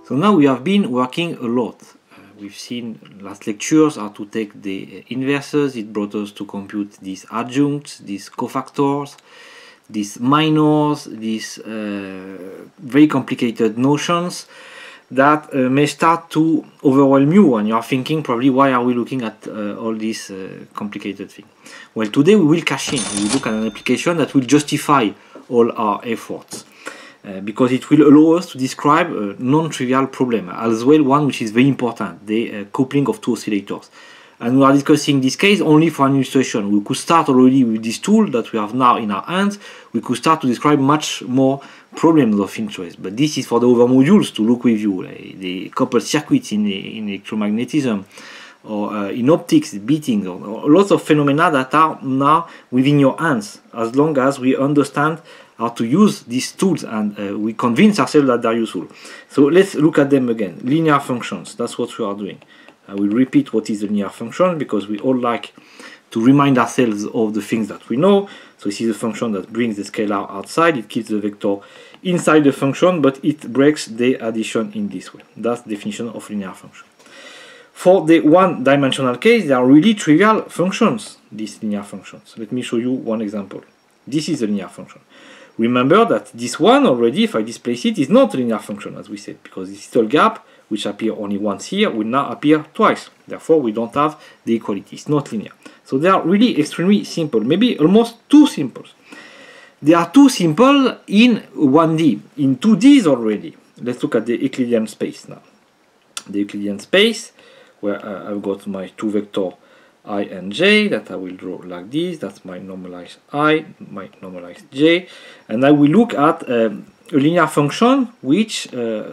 So now we have been working a lot. We've seen last lectures how to take the inverses. It brought us to compute these adjuncts, these cofactors, these minors, these very complicated notions that may start to overwhelm you, and you are thinking probably, why are we looking at all these complicated things? Well, today we will cash in. We will look at an application that will justify all our efforts. Because it will allow us to describe a non-trivial problem, as well one which is very important, the coupling of two oscillators. And we are discussing this case only for an illustration. We could start already with this tool that we have now in our hands. We could start to describe much more problems of interest. But this is for the other modules to look with you, like the coupled circuits in electromagnetism, or in optics, beating, or lots of phenomena that are now within your hands, as long as we understand how to use these tools and we convince ourselves that they're useful. So let's look at them again. Linear functions, that's what we are doing. I will repeat what is a linear function because we all like to remind ourselves of the things that we know. So this is a function that brings the scalar outside, it keeps the vector inside the function, but it breaks the addition in this way. That's the definition of linear function. For the one-dimensional case, they are really trivial functions, these linear functions. Let me show you one example. This is a linear function. Remember that this one already, if I displace it, is not a linear function, as we said, because this little gap, which appears only once here, will now appear twice. Therefore, we don't have the equality. It's not linear. So they are really extremely simple, maybe almost too simple. They are too simple in 1D. In 2Ds already, let's look at the Euclidean space now. The Euclidean space, where I've got my two vectors I and j that I will draw like this. That's my normalized I, my normalized j, and I will look at a linear function which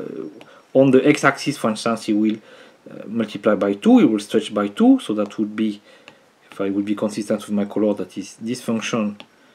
on the x-axis, for instance, it will multiply by 2, it will stretch by 2, so that would be, if I would be consistent with my color, that is this function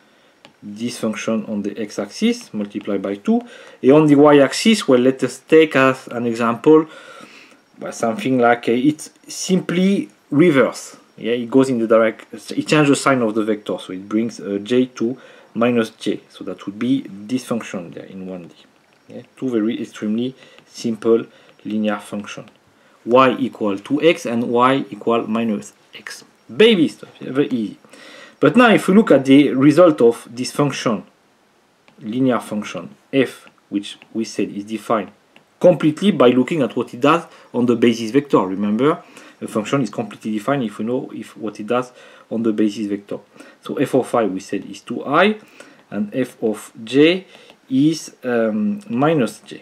on the x-axis multiplied by 2, and on the y-axis, well, let us take as an example something like it's simply reverse. Yeah, it goes in the direct, it changes the sign of the vector, so it brings j to minus j, so that would be this function there in 1D. Yeah, two very extremely simple linear function. Y equal to x and y equal minus x. Baby stuff, yeah, very easy. But now if we look at the result of this function, linear function f, which we said is defined completely by looking at what it does on the basis vector. Remember, a function is completely defined if we know what it does on the basis vector. So f of I, we said, is 2i, and f of j is minus j.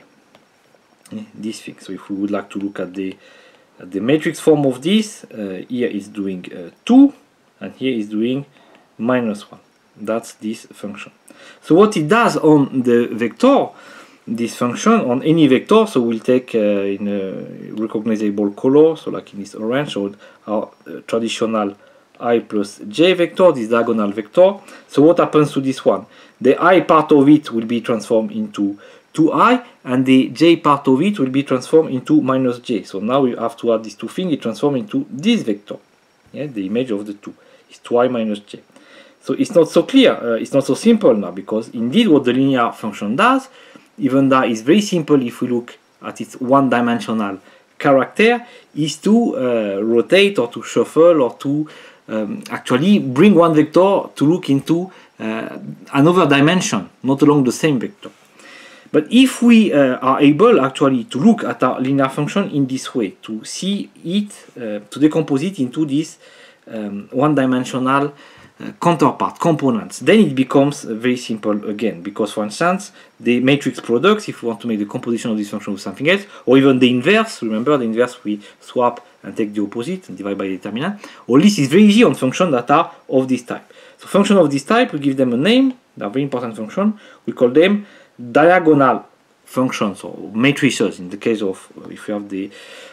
This thing. So if we would like to look at the matrix form of this, here is doing 2, and here is doing minus 1. That's this function. So what it does on the vector, this function on any vector, so we'll take in a recognizable color, so like in this orange, so our traditional I plus j vector, this diagonal vector. So what happens to this one? The I part of it will be transformed into 2i, and the j part of it will be transformed into minus j. So now we have to add these two things, it transforms into this vector. Yeah, the image of the 2 is 2i minus j. So it's not so clear, it's not so simple now, because indeed what the linear function does, even though it's very simple if we look at its one-dimensional character, is to rotate or to shuffle or to actually bring one vector to look into another dimension, not along the same vector. But if we are able actually to look at our linear function in this way, to see it, to decompose it into this one-dimensional counterpart, components, then it becomes very simple again, because for instance the matrix products, if we want to make the composition of this function with something else, or even the inverse, remember the inverse we swap and take the opposite and divide by the determinant, all this is very easy on functions that are of this type. So functions of this type, we give them a name, they are very important functions, we call them diagonal functions or matrices in the case of if you have the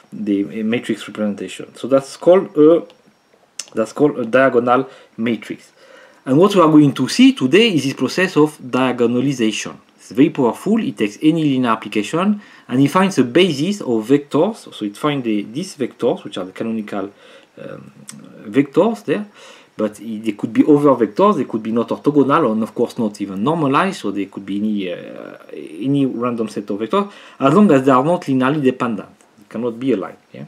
matrix representation. So that's called a diagonal matrix. And what we are going to see today is this process of diagonalization. It's very powerful. It takes any linear application and it finds a basis of vectors. So it finds these vectors, which are the canonical vectors there, but they could be other vectors, they could be not orthogonal, and of course not even normalized, so they could be any random set of vectors, as long as they are not linearly dependent. They cannot be aligned. Yeah?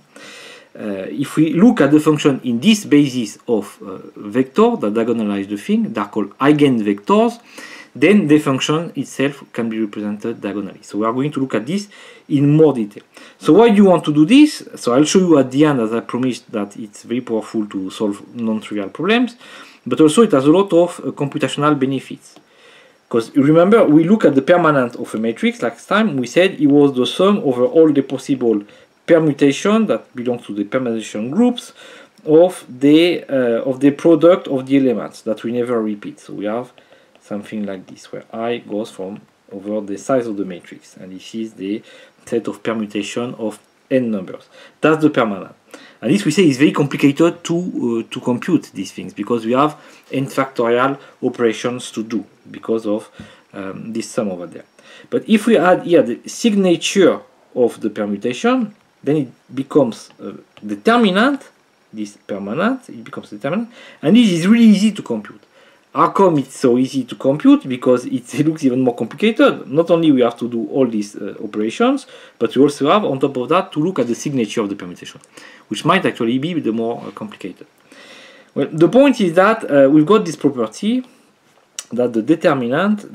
If we look at the function in this basis of vector that diagonalize the thing, they are called eigenvectors, then the function itself can be represented diagonally. So we are going to look at this in more detail. So why do you want to do this? So I'll show you at the end, as I promised, that it's very powerful to solve non-trivial problems, but also it has a lot of computational benefits. Because remember, we look at the permanent of a matrix last time. We said it was the sum over all the possible permutation that belongs to the permutation groups of the product of the elements that we never repeat. So we have something like this, where I goes from over the size of the matrix, and this is the set of permutation of n numbers. That's the permanent. And this we say is very complicated to compute these things, because we have n factorial operations to do because of this sum over there. But if we add here the signature of the permutation, then it becomes determinant, this permanent, it becomes determinant, and this is really easy to compute. How come it's so easy to compute? Because it looks even more complicated. Not only we have to do all these operations, but we also have, on top of that, to look at the signature of the permutation, which might actually be the more complicated. Well, the point is that we've got this property that the determinant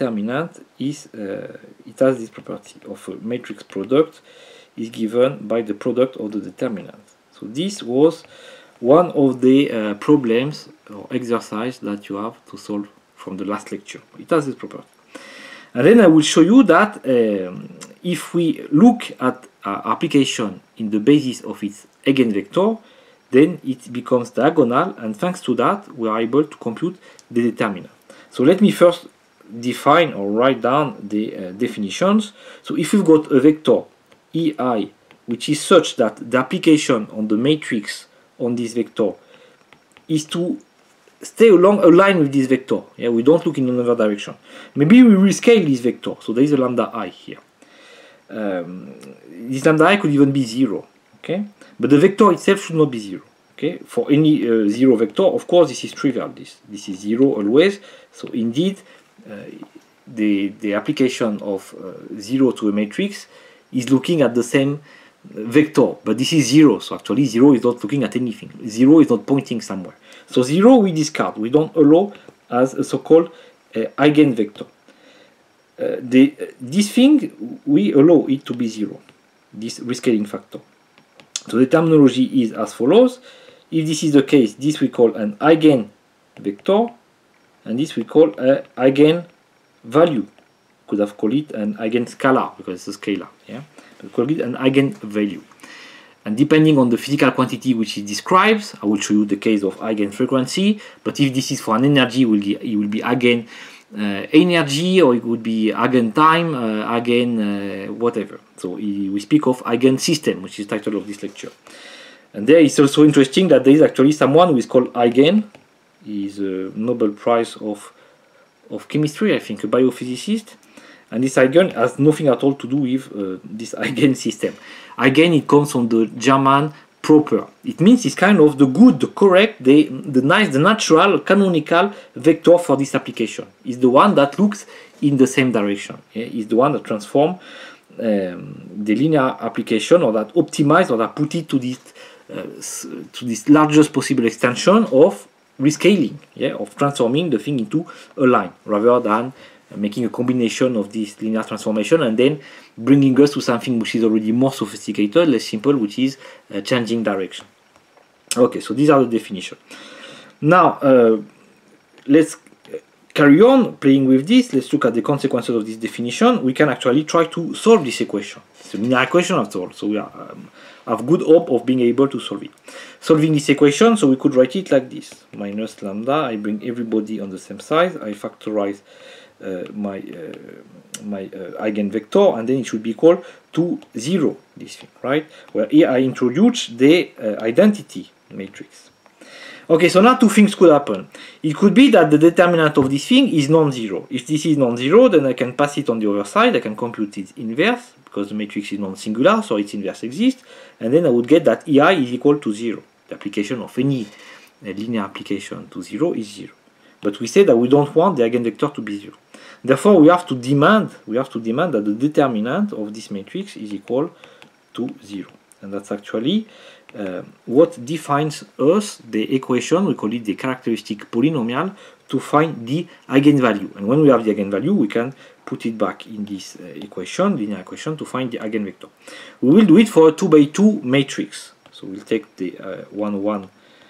is, it has this property of a matrix product is given by the product of the determinant. So this was one of the problems or exercise that you have to solve from the last lecture. It has this property. And then I will show you that if we look at application in the basis of its eigenvector, then it becomes diagonal, and thanks to that we are able to compute the determinant. So let me first define or write down the definitions. So if we've got a vector EI which is such that the application on the matrix on this vector is to stay along a line with this vector. Yeah, we don't look in another direction. Maybe we rescale this vector. So there is a lambda I here. This lambda I could even be 0. Okay, but the vector itself should not be 0. Okay, for any 0 vector, of course, this is trivial. This is 0 always. So indeed, the application of 0 to a matrix is looking at the same vector, but this is 0, so actually 0 is not looking at anything. 0 is not pointing somewhere. So 0 we discard. We don't allow as a so-called eigenvector. This thing, we allow it to be 0, this rescaling factor. So the terminology is as follows. If this is the case, this we call an eigenvector, and this we call an eigenvalue. Could have called it an eigenscalar because it's a scalar. Yeah, we call it an eigenvalue. And depending on the physical quantity which it describes, I will show you the case of eigenfrequency. But if this is for an energy, it will be eigen energy, or it would be eigentime, eigen whatever. So we speak of eigensystem, which is the title of this lecture. And there is also interesting that there is actually someone who is called Eigen. He is a Nobel Prize of chemistry, I think, a biophysicist. And this eigen has nothing at all to do with this eigen system. Eigen, it comes from the German proper. It means it's kind of the good, the correct, the nice, the natural, canonical vector for this application. It's the one that looks in the same direction. Yeah? It's the one that transforms the linear application, or that optimize, or that put it to this largest possible extension of rescaling, yeah, of transforming the thing into a line, rather than making a combination of this linear transformation and then bringing us to something which is already more sophisticated, less simple, which is changing direction. Okay, so these are the definitions. Now, let's carry on playing with this. Let's look at the consequences of this definition. We can actually try to solve this equation. It's a linear equation after all, so we have good hope of being able to solve it. Solving this equation, so we could write it like this. Minus lambda, I bring everybody on the same side, I factorize my eigenvector, and then it should be equal to 0, this thing, right? Where here I introduce the identity matrix. Okay, so now two things could happen. It could be that the determinant of this thing is non-zero. If this is non-zero, then I can pass it on the other side, I can compute its inverse, because the matrix is non-singular, so its inverse exists, and then I would get that EI is equal to 0, the application of any a linear application to 0 is 0. But we say that we don't want the eigenvector to be 0. Therefore, we have to demand that the determinant of this matrix is equal to 0. And that's actually what defines us the equation. We call it the characteristic polynomial to find the eigenvalue. And when we have the eigenvalue, we can put it back in this equation, linear equation, to find the eigenvector. We will do it for a 2 by 2 matrix. So we'll take the 1 1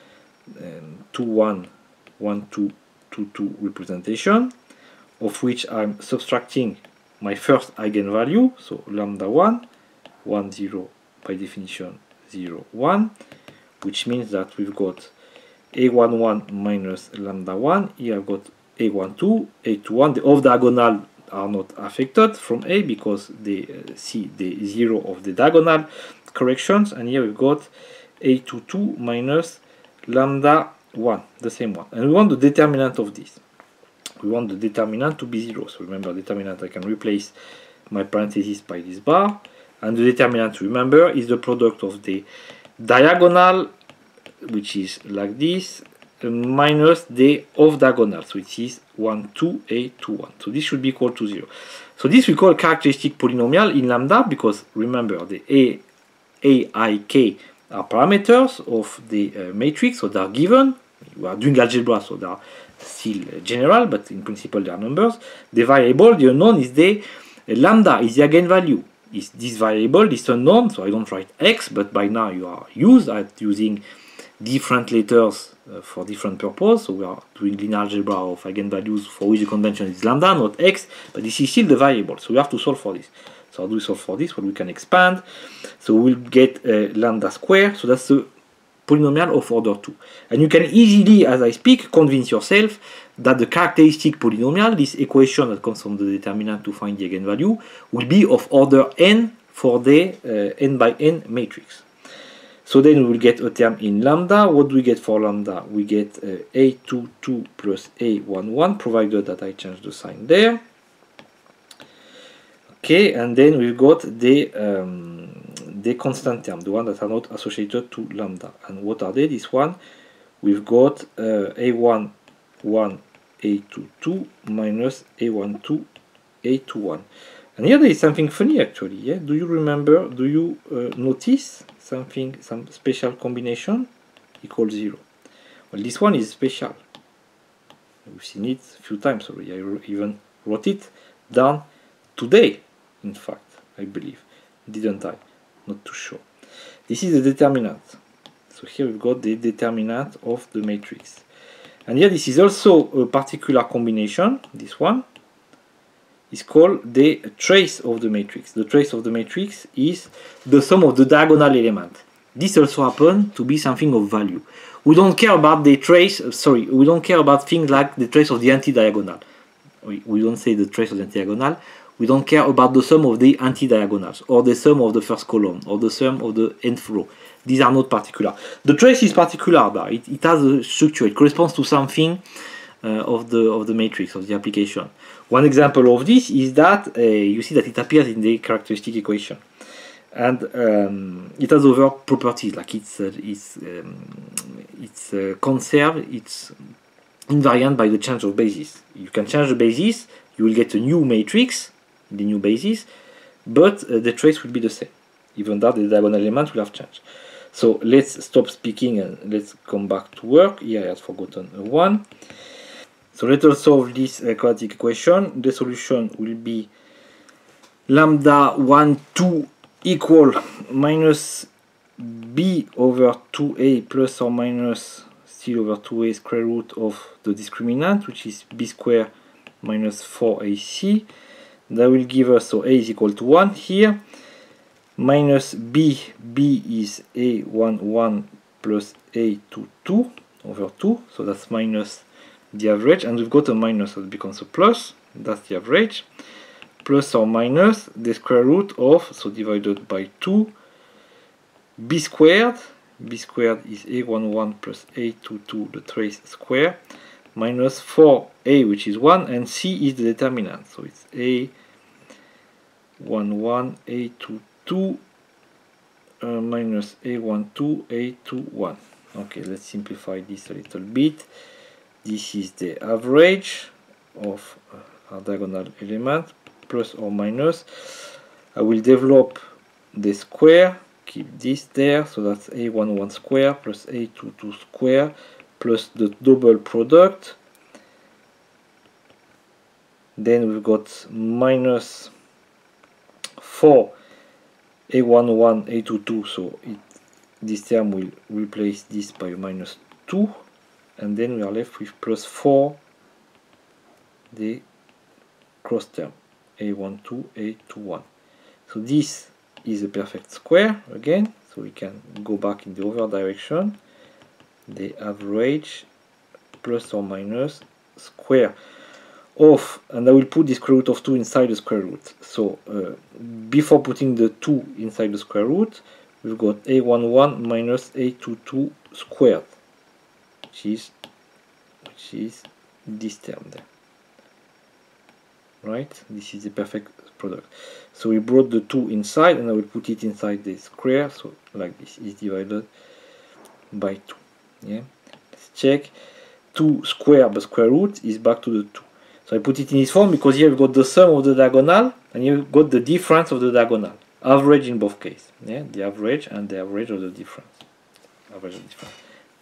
2 1 1 2 2 2 representation, of which I'm subtracting my first eigenvalue, so lambda 1 1 0 by definition 0 1, which means that we've got a11 minus lambda 1. Here I've got a12, a21. The off diagonal are not affected from A because they see the 0 of the diagonal corrections, and here we've got a22 minus lambda 1, the same one. And we want the determinant of this. We want the determinant to be 0. So remember, determinant, I can replace my parentheses by this bar. And the determinant, remember, is the product of the diagonal, which is like this, minus the off diagonal, so it is 1 2 a21. So this should be equal to 0. So this we call characteristic polynomial in lambda, because remember the a, I, k are parameters of the matrix, so they are given. We are doing algebra, so they are still general, but in principle they are numbers. The variable, the unknown, is the lambda, is the eigenvalue. Is this variable, is unknown, so I don't write x, but by now you are used at using different letters for different purposes. So we are doing linear algebra of eigenvalues for which the convention is lambda, not x, but this is still the variable, so we have to solve for this. So how do we solve for this? Well, we can expand, so we'll get lambda square, so that's the polynomial of order 2. And you can easily, as I speak, convince yourself that the characteristic polynomial, this equation that comes from the determinant to find the eigenvalue, will be of order n for the n by n matrix. So then we will get a term in lambda. What do we get for lambda? We get a22 plus a11, provided that I change the sign there. Okay, and then we've got the constant term, the one that are not associated to lambda. And what are they? This one, we've got a11 a22 minus a12 a21. And here there is something funny actually. Yeah, do you remember? Do you notice something? Some special combination equals 0. Well, this one is special. We've seen it a few times already. I even wrote it down today. In fact, I believe, didn't I? Not too sure. This is the determinant. So here we've got the determinant of the matrix. And here this is also a particular combination. This one is called the trace of the matrix. The trace of the matrix is the sum of the diagonal element. This also happens to be something of value. We don't care about the trace, we don't care about things like the trace of the anti-diagonal. We don't say the trace of the anti-diagonal. We don't care about the sum of the anti-diagonals, or the sum of the first column, or the sum of the nth row. These are not particular. The trace is particular, but it has a structure. It corresponds to something of the matrix, of the application. One example of this is that you see that it appears in the characteristic equation. And it has other properties, like it's conserved, it's invariant by the change of basis. You can change the basis, you will get a new matrix, the new basis, but the trace will be the same, even though the diagonal element will have changed. So let's stop speaking and let's come back to work. Here I had forgotten a 1. So let us solve this quadratic equation. The solution will be lambda 1 2 equal minus b over 2a plus or minus c over 2a square root of the discriminant, which is b squared minus 4ac. That will give us, so a is equal to 1 here, minus b is a11 plus a22 over 2, so that's minus the average, and we've got a minus, so it becomes a plus, that's the average, plus or minus the square root of, so divided by 2, b squared is a11 plus a22, the trace square, minus 4a, which is 1, and c is the determinant, so it's a11 a22 minus a12 a21. Okay, let's simplify this a little bit. This is the average of our diagonal element, plus or minus. I will develop the square, keep this there, so that's a11 square plus a22 square plus the double product. Then we've got minus 4 a11 a22, so this term will replace this by minus 2, and then we are left with plus 4 the cross term a12 a21. So this is a perfect square again, so we can go back in the other direction. The average plus or minus square of, and I will put the square root of 2 inside the square root. So before putting the 2 inside the square root, we've got a11 minus a22 squared, which is this term there. Right? This is the perfect product. So we brought the 2 inside, and I will put it inside the square, so like this is divided by 2. Yeah, let's check. 2 square by square root is back to the 2. So I put it in this form because here we've got the sum of the diagonal, and here we've got the difference of the diagonal. Average in both cases. Yeah, the average and the average of the difference. Average of the difference.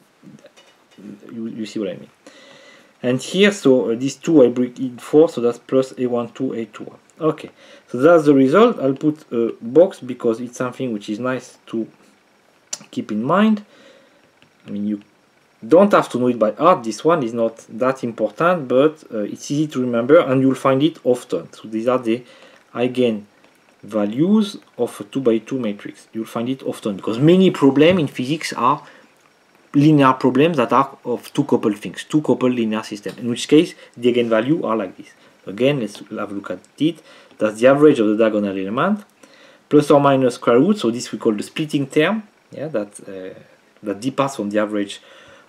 You see what I mean. And here, so these 2 I break in 4, so that's plus a12 a21. Okay, so that's the result. I'll put a box because it's something which is nice to keep in mind. I mean, you don't have to know it by heart. This one is not that important, but it's easy to remember, and you'll find it often. So these are the eigenvalues of a 2 by 2 matrix. You'll find it often because many problems in physics are linear problems that are of two coupled things, two coupled linear systems, in which case the eigenvalues are like this. Again, let's have a look at it. That's the average of the diagonal element plus or minus square root, so this we call the splitting term, yeah, that departs from the average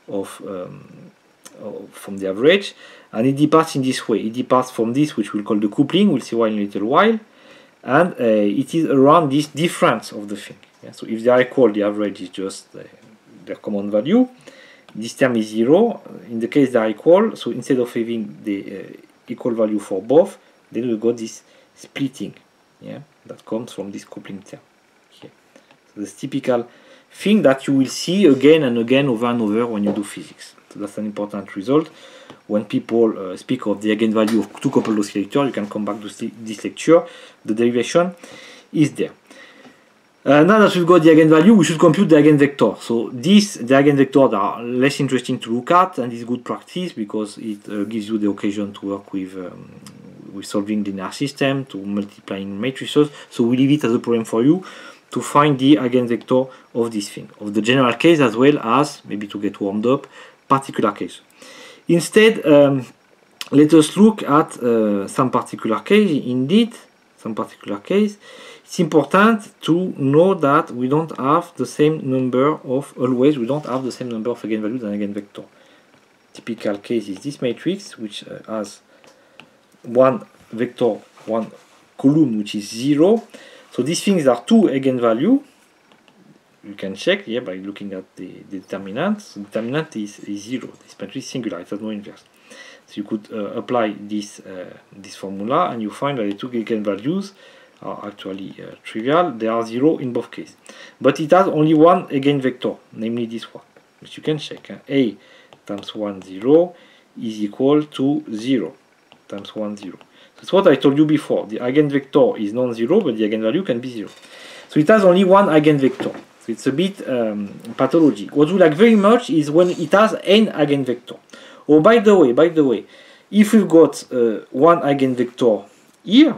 from the average, and it departs in this way. It departs from this, which we'll call the coupling. We'll see why in a little while, and it is around this difference of the thing. Yeah? So if they are equal, the average is just their common value. This term is 0. In the case they are equal, so instead of having the equal value for both, then we got this splitting, yeah, that comes from this coupling term here. So this typical thing that you will see again and again over and over when you do physics. So that's an important result. When people speak of the eigenvalue of two coupled oscillators, you can come back to this lecture. The derivation is there. Now that we've got the eigenvalue, we should compute the eigenvector. So the eigenvectors are less interesting to look at, and it's good practice because it gives you the occasion to work with solving linear system, to multiplying matrices. So we leave it as a problem for you to find the eigenvector of this thing, of the general case as well as, maybe to get warmed up, particular case. Instead, let us look at some particular case. Indeed, some particular case. It's important to know that we don't have the same number of, always, we don't have the same number of eigenvalues and eigenvector. Typical case is this matrix, which has one vector, one column, which is 0. So these things are two eigenvalues. You can check here by looking at the determinant. So the determinant is 0. This matrix is singular, it has no inverse. So you could apply this formula, and you find that the two eigenvalues are actually trivial. They are 0 in both cases. But it has only one eigenvector, namely this one, which you can check. A times 1, 0 is equal to 0 times 1, 0. That's what I told you before. The eigenvector is non-zero, but the eigenvalue can be 0. So it has only one eigenvector. So it's a bit pathology. What we like very much is when it has n eigenvector. Oh, by the way, if we've got one eigenvector here,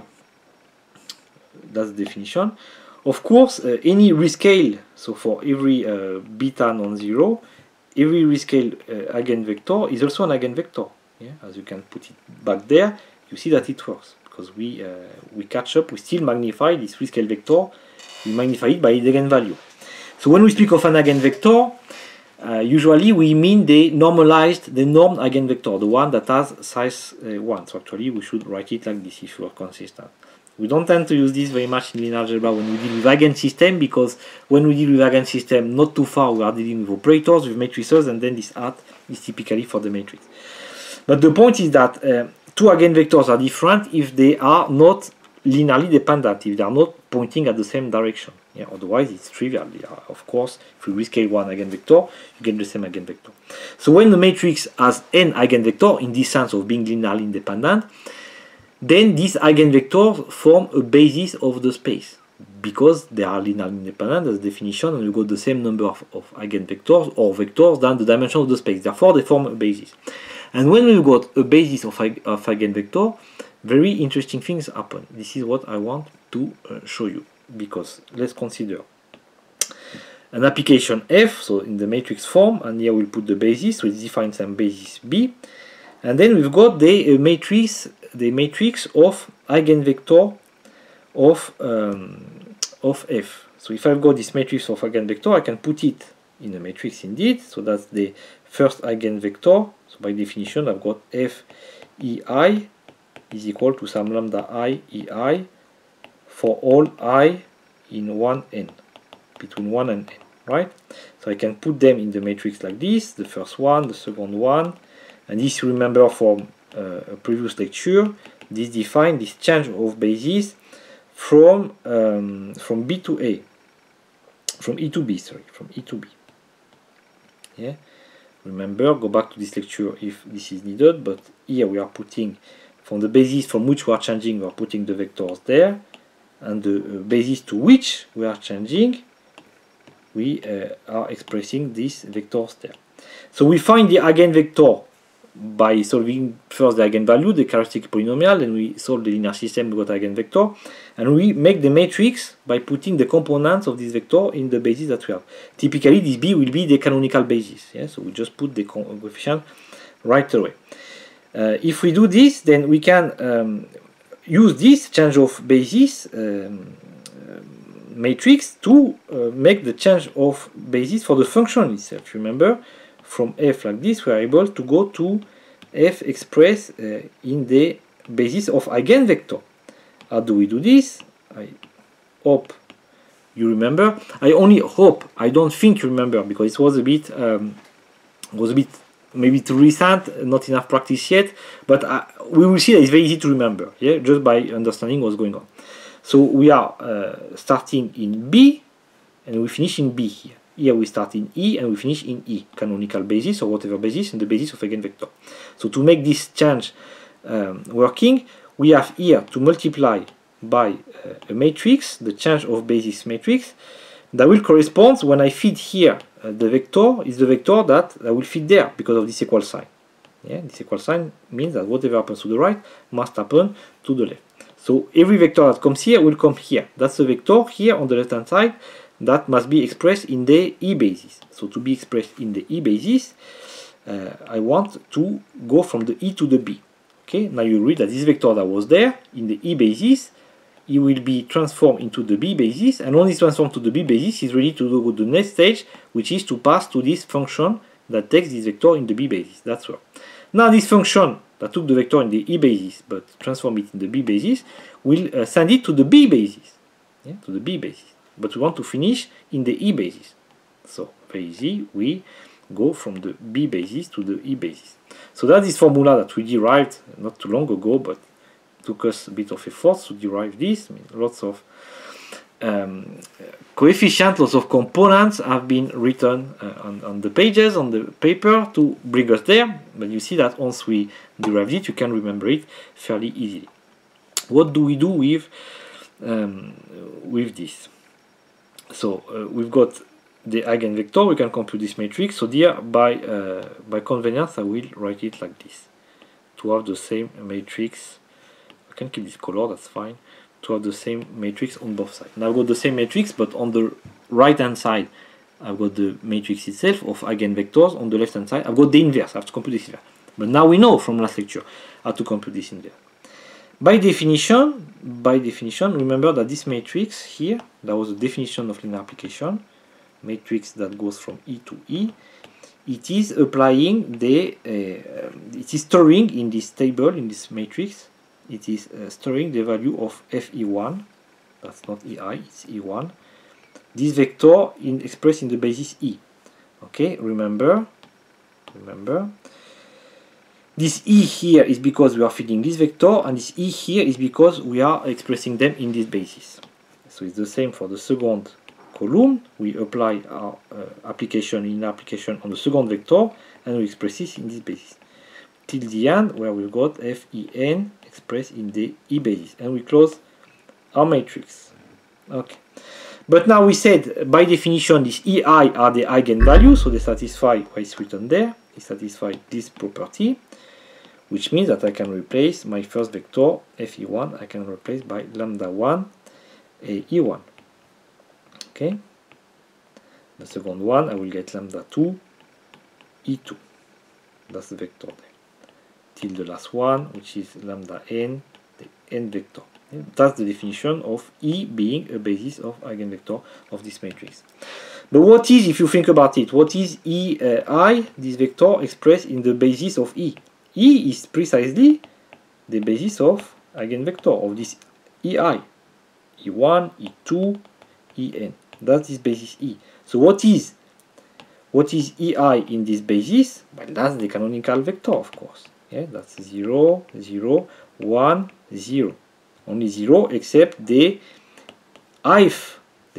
that's the definition. Of course, any rescale, so for every beta non-zero, every rescale eigenvector is also an eigenvector. Yeah? As you can put it back there, you see that it works because we catch up. We still magnify this rescale vector. We magnify it by its eigenvalue. So when we speak of an eigenvector, usually we mean the normed eigenvector, the one that has size 1. So actually we should write it like this if you are consistent. We don't tend to use this very much in linear algebra when we deal with eigensystem, because when we deal with eigensystem, not too far, we are dealing with operators, with matrices, and then this at is typically for the matrix. But the point is that two eigenvectors are different if they are not linearly dependent, if they are not pointing at the same direction. Yeah, otherwise it's trivial. Yeah, of course, if we rescale one eigenvector, you get the same eigenvector. So when the matrix has n eigenvector, in this sense of being linearly independent, then these eigenvectors form a basis of the space, because they are linearly independent as definition, and you got the same number of eigenvectors or vectors than the dimension of the space. Therefore, they form a basis. And when we've got a basis of eigenvector, very interesting things happen. This is what I want to show you, because let's consider an application F, so in the matrix form, and here we'll put the basis, so it defines some basis B, and then we've got the matrix of eigenvector of F. So if I've got this matrix of eigenvector, I can put it in a matrix indeed. So that's the first eigenvector. So by definition, I've got F EI is equal to some lambda I EI for all I in 1n, between 1 and n, right? So I can put them in the matrix like this, the first one, the second one, and this, you remember from a previous lecture, this defines this change of basis from B to A, from E to B, sorry, from E to B. Yeah, remember, go back to this lecture if this is needed, but here we are putting, from the basis from which we are changing, we are putting the vectors there, and the basis to which we are changing, we are expressing these vectors there. So we find the eigenvector by solving first the eigenvalue, the characteristic polynomial, and we solve the linear system, we got eigenvector, and we make the matrix by putting the components of this vector in the basis that we have. Typically, this B will be the canonical basis. Yeah? So we just put the coefficient right away. If we do this, then we can use this change of basis matrix to make the change of basis for the function itself. Remember, from F like this, we are able to go to F expressed in the basis of eigenvector. How do we do this? I hope you remember. I only hope. I don't think you remember, because it was a bit maybe too recent, not enough practice yet. But we will see that it's very easy to remember. Yeah, just by understanding what's going on. So we are starting in B, and we finish in B here. Here we start in E and we finish in E, canonical basis or whatever basis, and the basis of eigenvector. So to make this change working, we have here to multiply by a matrix, the change of basis matrix, that will correspond, when I feed here the vector, is the vector that will fit there because of this equal sign. Yeah, this equal sign means that whatever happens to the right must happen to the left. So every vector that comes here will come here. That's the vector here on the left hand side that must be expressed in the E basis. So to be expressed in the E basis, I want to go from the E to the B. Okay, now you read that this vector that was there in the E basis, it will be transformed into the B basis, and once it's transformed to the B basis, it's ready to go to the next stage, which is to pass to this function that takes this vector in the B basis. That's all. Now this function that took the vector in the E basis but transform it in the B basis will send it to the B basis. Yeah, to the B basis. But we want to finish in the E basis. So very easy, we go from the B basis to the E basis. So that's this formula that we derived not too long ago, but it took us a bit of effort to derive this. I mean, lots of coefficients, lots of components have been written on the pages, on the paper to bring us there. But you see that once we derive it, you can remember it fairly easily. What do we do with this? So we've got the eigenvector, we can compute this matrix. So there, by convenience, I will write it like this, to have the same matrix. I can keep this color, that's fine, to have the same matrix on both sides. Now I've got the same matrix, but on the right hand side I've got the matrix itself of eigenvectors. On the left hand side I've got the inverse. I have to compute this inverse. But now we know from last lecture how to compute this inverse. By definition, remember that this matrix here, that was the definition of linear application, matrix that goes from E to E, it is applying the, it is storing in this table, in this matrix, it is storing the value of FE1. That's not EI, it's E1. This vector expressed in the basis E. Okay, remember. This E here is because we are feeding this vector, and this E here is because we are expressing them in this basis. So it's the same for the second column. We apply our application on the second vector, and we express this in this basis. Till the end, where we've got Fen expressed in the E basis. And we close our matrix. Okay. But now we said, by definition, these EI are the eigenvalues, so they satisfy what is written there. They satisfy this property, which means that I can replace my first vector, Fe1, I can replace by lambda1 E1. Okay. The second one, I will get lambda2 E2. That's the vector there. Till the last one, which is lambda n, the n vector. That's the definition of E being a basis of eigenvector of this matrix. But what is, if you think about it, what is EI, this vector expressed in the basis of E? E is precisely the basis of eigenvector of this EI. E1, E2, En. That's this basis E. So what is EI in this basis? Well, that's the canonical vector, of course. Yeah, that's 0, 0, 1, 0. Only 0 except the ith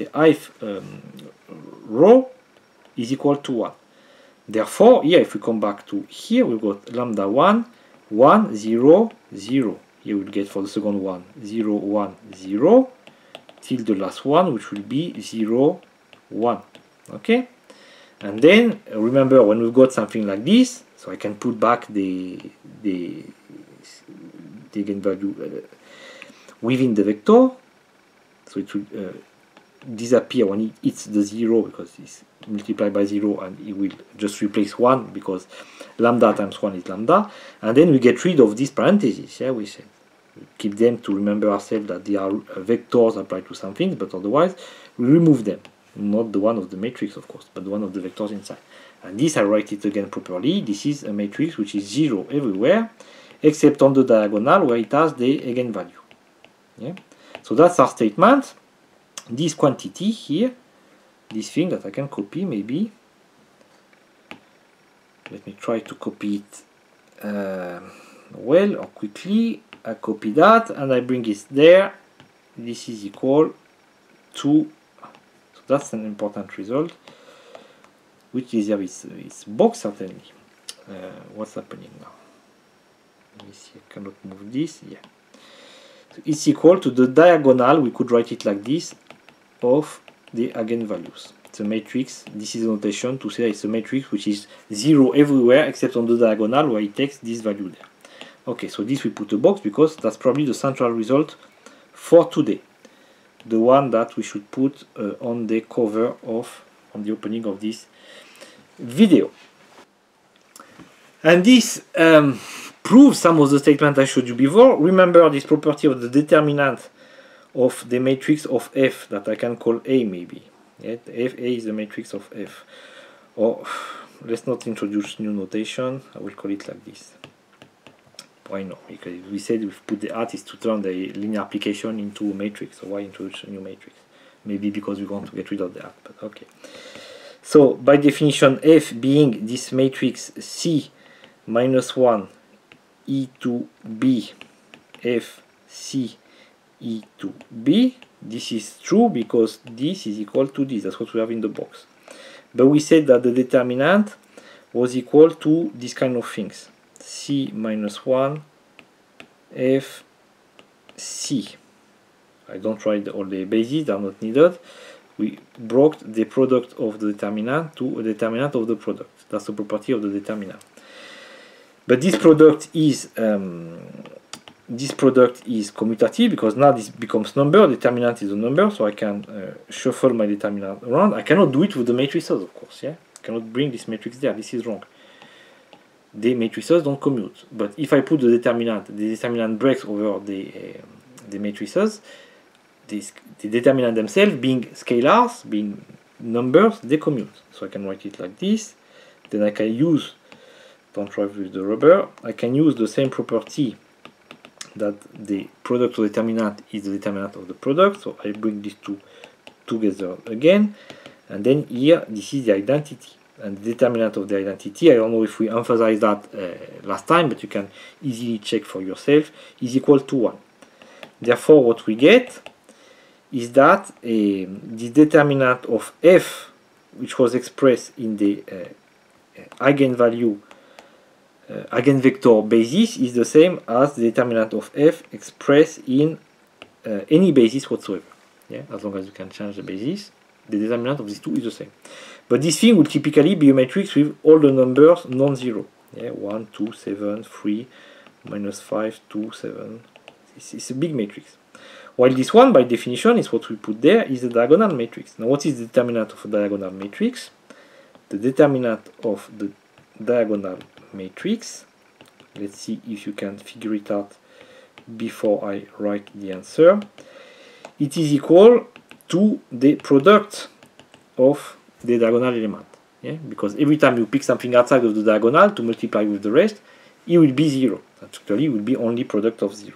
row is equal to 1. Therefore, here, if we come back to here, we've got lambda 1, 1, 0, 0. Here we'll get for the second one 0, 1, 0, till the last one, which will be 0, 1. Okay? And then, remember, when we've got something like this, so I can put back the eigenvalue within the vector, so it will disappear when it hits the 0 because it's multiplied by 0, and it will just replace 1 because lambda times 1 is lambda, and then we get rid of these parentheses. Yeah, we said we keep them to remember ourselves that they are vectors applied to something, but otherwise we remove them, not the one of the matrix, of course, but the one of the vectors inside. And this, I write it again properly. This is a matrix which is 0 everywhere except on the diagonal where it has the eigenvalue. Yeah. So that's our statement. This quantity here, this thing that I can copy, maybe. Let me try to copy it well or quickly. I copy that and I bring it there. This is equal to, so that's an important result, which is its box certainly. What's happening now? Let me see, I cannot move this. Yeah. So it's equal to the diagonal, we could write it like this, of the eigenvalues. It's a matrix. This is a notation to say it's a matrix which is 0 everywhere except on the diagonal where it takes this value there. Okay, so this we put a box because that's probably the central result for today. The one that we should put on the cover of, on the opening of this video. And this proves some of the statements I showed you before. Remember this property of the determinant of the matrix of F that I can call A maybe. Yeah, F A is the matrix of F. Or let's not introduce new notation. I will call it like this. Why not? Because we said we put the at is to turn the linear application into a matrix. So why introduce a new matrix? Maybe because we want to get rid of the at, but okay. So by definition, F being this matrix C minus 1 E to B F C E to B, this is true because this is equal to this. That's what we have in the box. But we said that the determinant was equal to this kind of things. C minus 1 F C. I don't write all the bases, they are not needed. We brought the product of the determinant to a determinant of the product. That's the property of the determinant. But this product is commutative because now this becomes number. Determinant is a number, so I can shuffle my determinant around. I cannot do it with the matrices, of course. Yeah, I cannot bring this matrix there. This is wrong. The matrices don't commute. But if I put the determinant breaks over the matrices. The determinant themselves, being scalars, being numbers, they commute. So I can write it like this. Then I can use, don't try with the rubber, I can use the same property that the product of determinant is the determinant of the product, so I bring these two together again, and then here this is the identity, and the determinant of the identity, I don't know if we emphasized that last time, but you can easily check for yourself, is equal to 1. Therefore what we get is that the determinant of f, which was expressed in the eigenvalue eigenvector basis, is the same as the determinant of f expressed in any basis whatsoever. Yeah, as long as you can change the basis, the determinant of these two is the same. But this thing will typically be a matrix with all the numbers non-zero. Yeah, 1, 2, 7, 3, -5, 2, 7. It's a big matrix. While this one, by definition, is what we put there, is the diagonal matrix. Now, what is the determinant of a diagonal matrix? The determinant of the diagonal matrix, let's see if you can figure it out before I write the answer. It is equal to the product of the diagonal element. Yeah? Because every time you pick something outside of the diagonal to multiply with the rest, it will be 0. Actually, it will be only product of 0.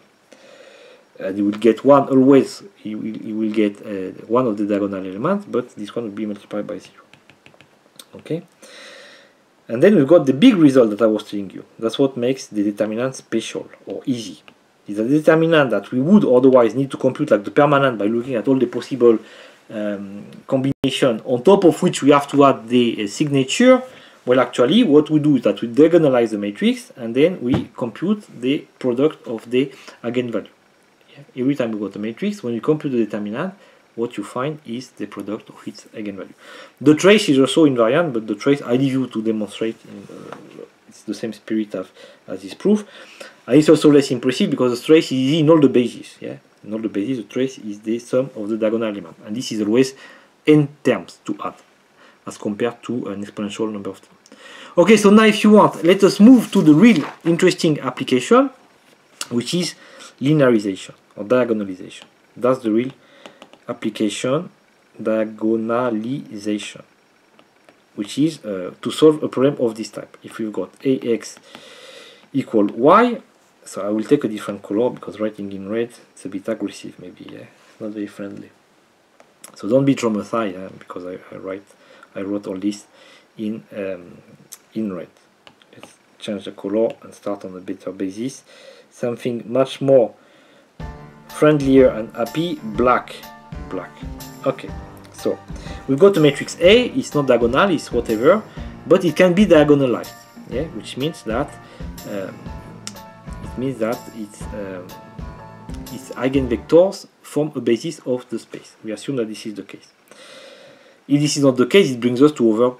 And you will get one always, you will get one of the diagonal elements, but this one will be multiplied by 0. Okay? And then we've got the big result that I was telling you. That's what makes the determinant special or easy. It's a determinant that we would otherwise need to compute like the permanent by looking at all the possible combination, on top of which we have to add the signature. Well, actually, what we do is that we diagonalize the matrix and then we compute the product of the eigenvalue. Yeah? Every time we got a matrix, when you compute the determinant, what you find is the product of its eigenvalue. The trace is also invariant, but the trace I leave you to demonstrate. It's the same spirit as this proof. And it's also less impressive because the trace is in all the bases. Yeah? In all the bases, the trace is the sum of the diagonal element. And this is always n terms to add, as compared to an exponential number of terms. Okay, so now if you want, let us move to the real interesting application, which is linearization or diagonalization. That's the real application, diagonalization, which is to solve a problem of this type. If we've got ax equal y, so I will take a different color because writing in red it's a bit aggressive, maybe, yeah? Not very friendly. So don't be traumatized because I wrote all this in red. Let's change the color and start on a better basis. Something much more friendlier and happy, black. Okay, so we've got a matrix A. It's not diagonal, it's whatever, but it can be diagonalized. Yeah, which means that its eigenvectors form a basis of the space. We assume that this is the case. If this is not the case, it brings us to other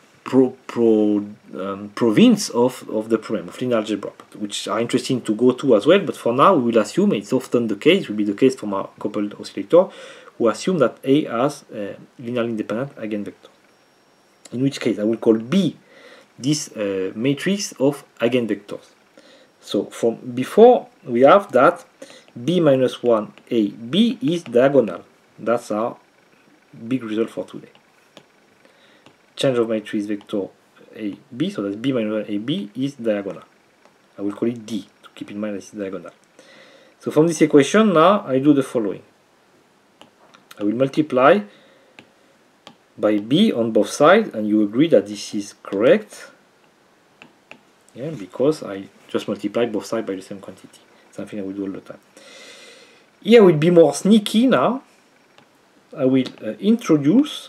province of the problem of linear algebra, which are interesting to go to as well. But for now, we will assume it's often the case. It will be the case from our coupled oscillator, who assume that A has a linearly independent eigenvector. In which case, I will call B this matrix of eigenvectors. So from before, we have that B minus 1 A B is diagonal. That's our big result for today. Change of matrix vector A B, so that's B minus 1 A B is diagonal. I will call it D to keep in mind that it's diagonal. So from this equation, now I do the following. I will multiply by B on both sides, and you agree that this is correct. Yeah, because I just multiply both sides by the same quantity. Something I will do all the time. Here I will be more sneaky now. I will introduce,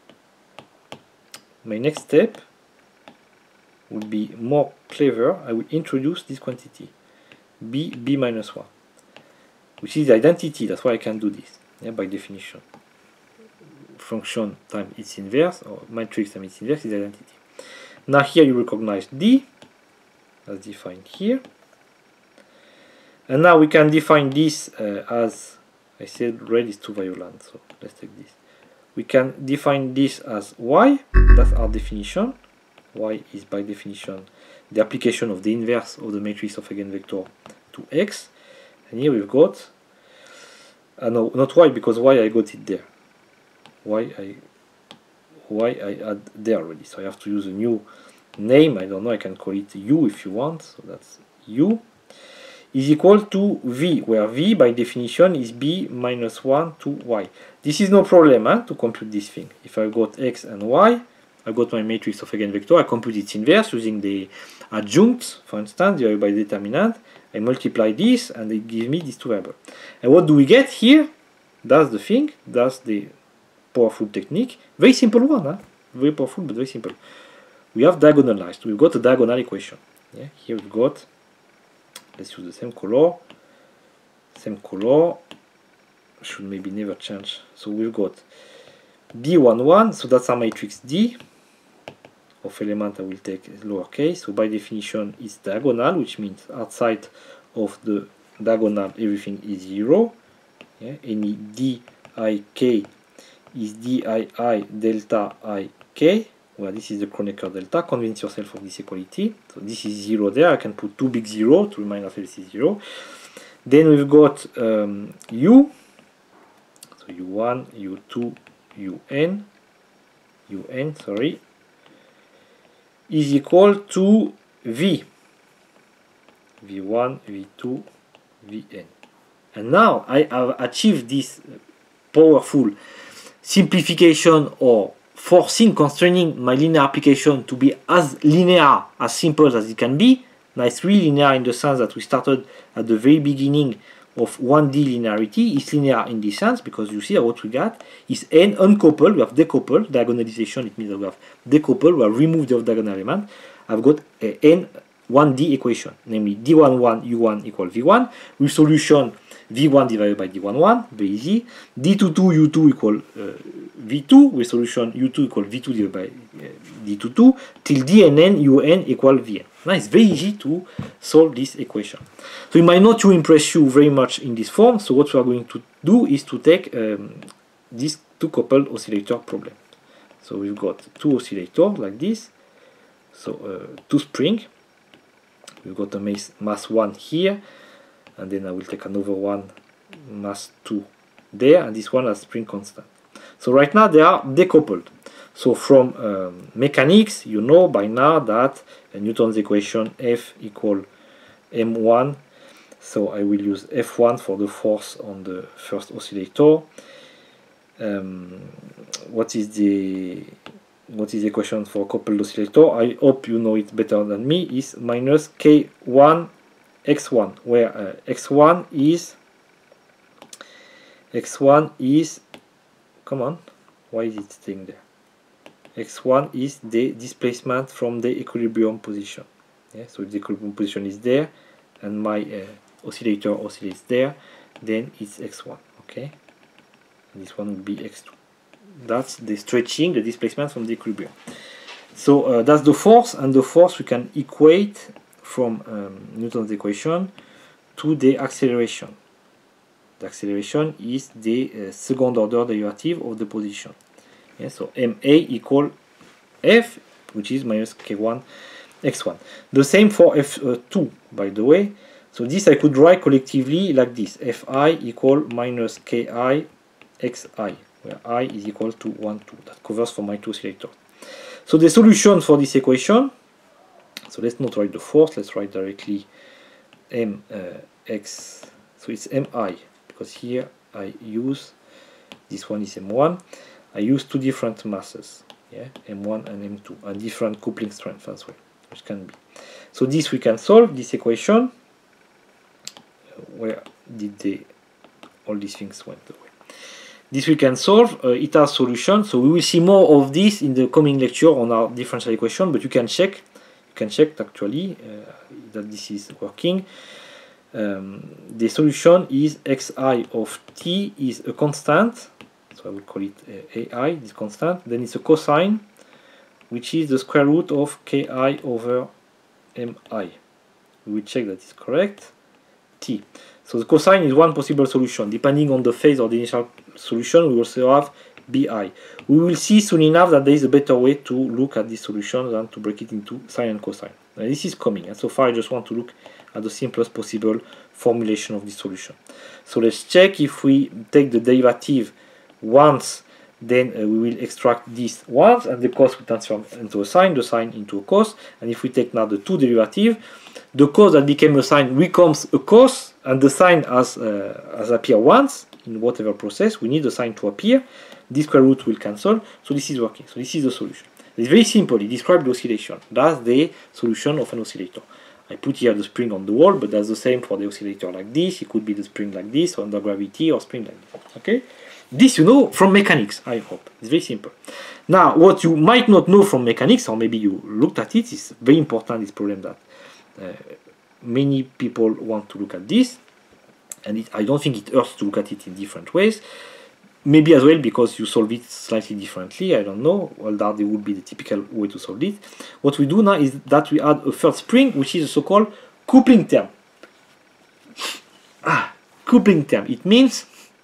my next step will be more clever. I will introduce this quantity, B minus 1, which is the identity. That's why I can do this, yeah, by definition. Function times its inverse, or matrix times its inverse, is identity. Now here you recognize D, as defined here. And now we can define this as, I said red is too violent, so let's take this. We can define this as Y, that's our definition. Y is by definition the application of the inverse of the matrix of eigenvector to X. And here we've got, no, not Y, because Y I got it there. Y I add there already, so I have to use a new name. I don't know, I can call it U if you want, so that's U. is equal to v, where v by definition is b minus 1 to y. This is no problem to compute this thing. If I got x and y, I got my matrix of eigenvector, I compute its inverse using the adjunct, for instance, divided by determinant. I multiply this and it gives me these two variables. And what do we get here? That's the thing, that's the powerful technique. Very simple one, very powerful but very simple. We have diagonalized, we've got a diagonal equation. Yeah? Here we've got, let's use the same color, should maybe never change. So we've got D11, so that's our matrix D of element I will take lowercase. So by definition it's diagonal, which means outside of the diagonal everything is 0. Yeah? Any DIK is DII delta IK. Well, this is the Kronecker delta. Convince yourself of this equality. So this is 0 there. I can put two big 0 to remind ourselves this is 0. Then we've got U. So U1, U2, UN, sorry, is equal to V. V1, V2, Vn. And now I have achieved this powerful simplification or constraining my linear application to be as linear, as simple as it can be. Now it's really linear in the sense that we started at the very beginning of 1D linearity. It's linear in this sense because you see that what we got is n uncoupled. We have decoupled diagonalization. It means that we have decoupled. We have removed the diagonal element. I've got a n 1D equation, namely D11 U1 equal V1 with solution V1 divided by D11, very easy. D22 U2 equal V2 with solution U2 equal V2 divided by D22 till DNN UN equal Vn. Now it's very easy to solve this equation. So it might not to impress you very much in this form. So what we are going to do is to take this two coupled oscillator problem. So we've got two oscillators like this. So two springs. We've got a mass 1 here, and then I will take another one, mass 2 there, and this one has spring constant. So right now they are decoupled. So from mechanics, you know by now that Newton's equation F equal m1. So I will use F1 for the force on the first oscillator. What is the equation for coupled oscillator? I hope you know it better than me. Is minus K1 x1, where x1 is come on, why is it staying there? X1 is the displacement from the equilibrium position. Yeah, so if the equilibrium position is there and my oscillator oscillates there, then it's x1. Okay, and this one will be x2. That's the stretching, the displacement from the equilibrium. So that's the force, and the force we can equate from Newton's equation to the acceleration. The acceleration is the second order derivative of the position. Yeah, so ma equal f, which is minus k1 x1. The same for f2, by the way. So this I could write collectively like this: fi equal minus ki xi, where I is equal to 1, 2. That covers for my two oscillators. So the solution for this equation, so let's not write the force, let's write directly mx, so it's mi, because here I use, this one is m1, I use two different masses, yeah, m1 and m2, and different coupling strength as well, which can be. So this we can solve, this equation. Where did all these things went away? This we can solve, it has solution. So we will see more of this in the coming lecture on our differential equation, but you can check actually that this is working. The solution is xi of t is a constant, so I will call it ai, this constant. Then it's a cosine, which is the square root of ki over mi. We will check that it's correct. T. So the cosine is one possible solution. Depending on the phase of the initial solution, we also have bi. We will see soon enough that there is a better way to look at this solution than to break it into sine and cosine. Now this is coming, and so far I just want to look at the simplest possible formulation of this solution. So let's check if we take the derivative once then we will extract these ones, and the cos will transform into a sine, the sine into a cos. And if we take now the two derivative, the cos that became a sine becomes a cos, and the sine has appear once in whatever process. We need the sine to appear. This square root will cancel, so this is working. So this is the solution. It's very simple. It describes the oscillation. That's the solution of an oscillator. I put here the spring on the wall, but that's the same for the oscillator like this. It could be the spring like this, or under gravity, or spring like this. Okay? This you know from mechanics, I hope. It's very simple. Now, what you might not know from mechanics, or maybe you looked at it, is very important, this problem that many people want to look at this, and I don't think it hurts to look at it in different ways. Maybe as well because you solve it slightly differently, I don't know, well that would be the typical way to solve it. What we do now is that we add a third spring, which is a so-called coupling term. Coupling term, it means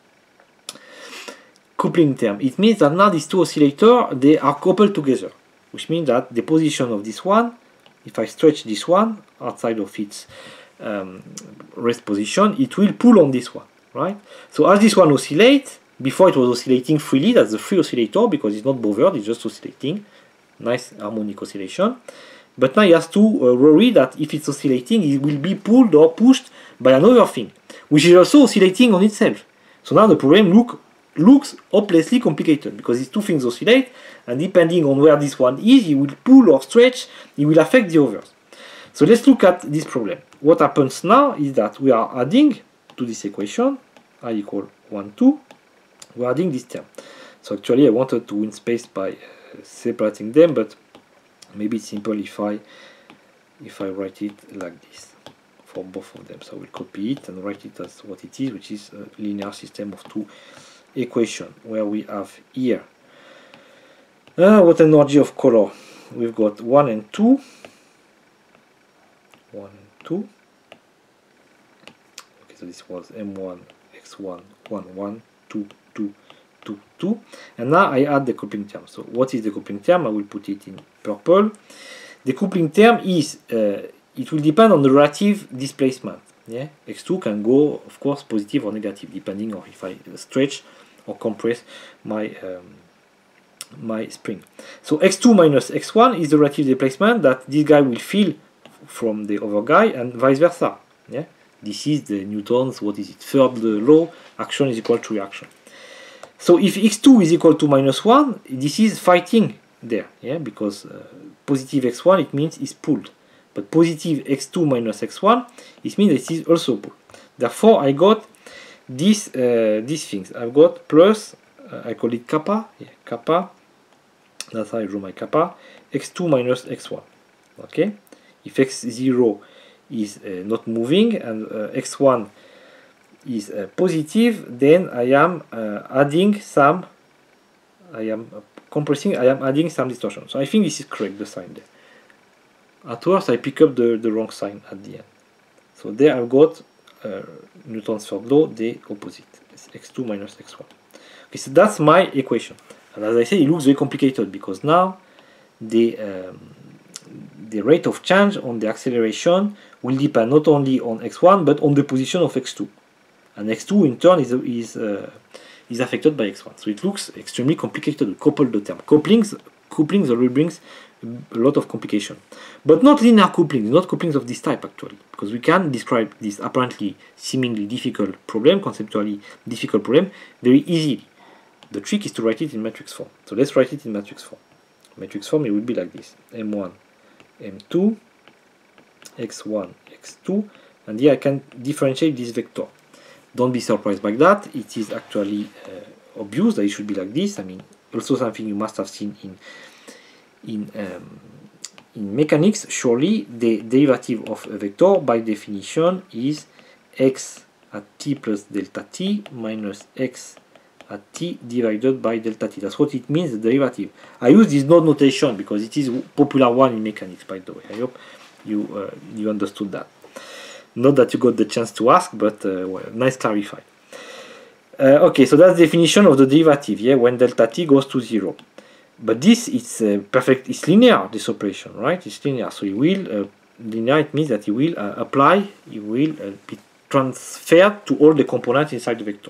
that now these two oscillators, they are coupled together, which means that the position of this one, if I stretch this one outside of its rest position, it will pull on this one, right? So as this one oscillates, before it was oscillating freely, that's the free oscillator, because it's not bothered, it's just oscillating. Nice harmonic oscillation. But now he has to worry that if it's oscillating, it will be pulled or pushed by another thing, which is also oscillating on itself. So now the problem looks hopelessly complicated, because these two things oscillate, and depending on where this one is, it will pull or stretch, it will affect the others. So let's look at this problem. What happens now is that we are adding to this equation, I equal 1, 2, we're adding this term. So actually I wanted to win space by separating them, but maybe it's simple if I write it like this for both of them. So I will copy it and write it as what it is, which is a linear system of two equations, where we have here what energy of color. We've got 1 and 2. 1 and 2. Okay, so this was M1, X1, 1, 1, 2, 2, 2, 2, and now I add the coupling term. So what is the coupling term? I will put it in purple. The coupling term is it will depend on the relative displacement. Yeah, x2 can go, of course, positive or negative depending on if I stretch or compress my my spring. So x2 minus x1 is the relative displacement that this guy will feel from the other guy, and vice versa. Yeah, this is the Newton's, what is it, third law, action is equal to reaction. So if x2 is equal to minus 1, this is fighting there, yeah, because positive x1, it means it's pulled. But positive x2 minus x1, it means it is also pulled. Therefore, I got these things. I've got plus, I call it kappa, yeah, kappa, that's how I draw my kappa, x2 minus x1, okay? If x0 is not moving and x1 is positive, then I am adding some, I am compressing, I am adding some distortion. So I think this is correct, the sign there. At worst, I pick up the wrong sign at the end. So there I've got Newton's third law, the opposite. It's x2 minus x1. Okay, so that's my equation. And as I say, it looks very complicated because now the rate of change on the acceleration will depend not only on x1 but on the position of x2. And x2 in turn is affected by x1. So it looks extremely complicated to couple the term. Couplings already brings a lot of complication. But not linear couplings, not couplings of this type actually. Because we can describe this apparently seemingly difficult problem, conceptually difficult problem, very easily. The trick is to write it in matrix form. So let's write it in matrix form. Matrix form, it will be like this. M1, M2, X1, X2, and here I can differentiate this vector. Don't be surprised by that. It is actually obvious that it should be like this. I mean, also something you must have seen in mechanics. Surely, the derivative of a vector, by definition, is x at t plus delta t minus x at t divided by delta t. That's what it means, the derivative. I use this node notation because it is a popular one in mechanics, by the way. I hope you understood that. Not that you got the chance to ask, but well, nice clarified. Okay, so that's the definition of the derivative, yeah, when delta t goes to 0. But this is perfect, it's linear, this operation, right? It's linear, so it will, linear, it means that it will apply, it will be transferred to all the components inside the vector.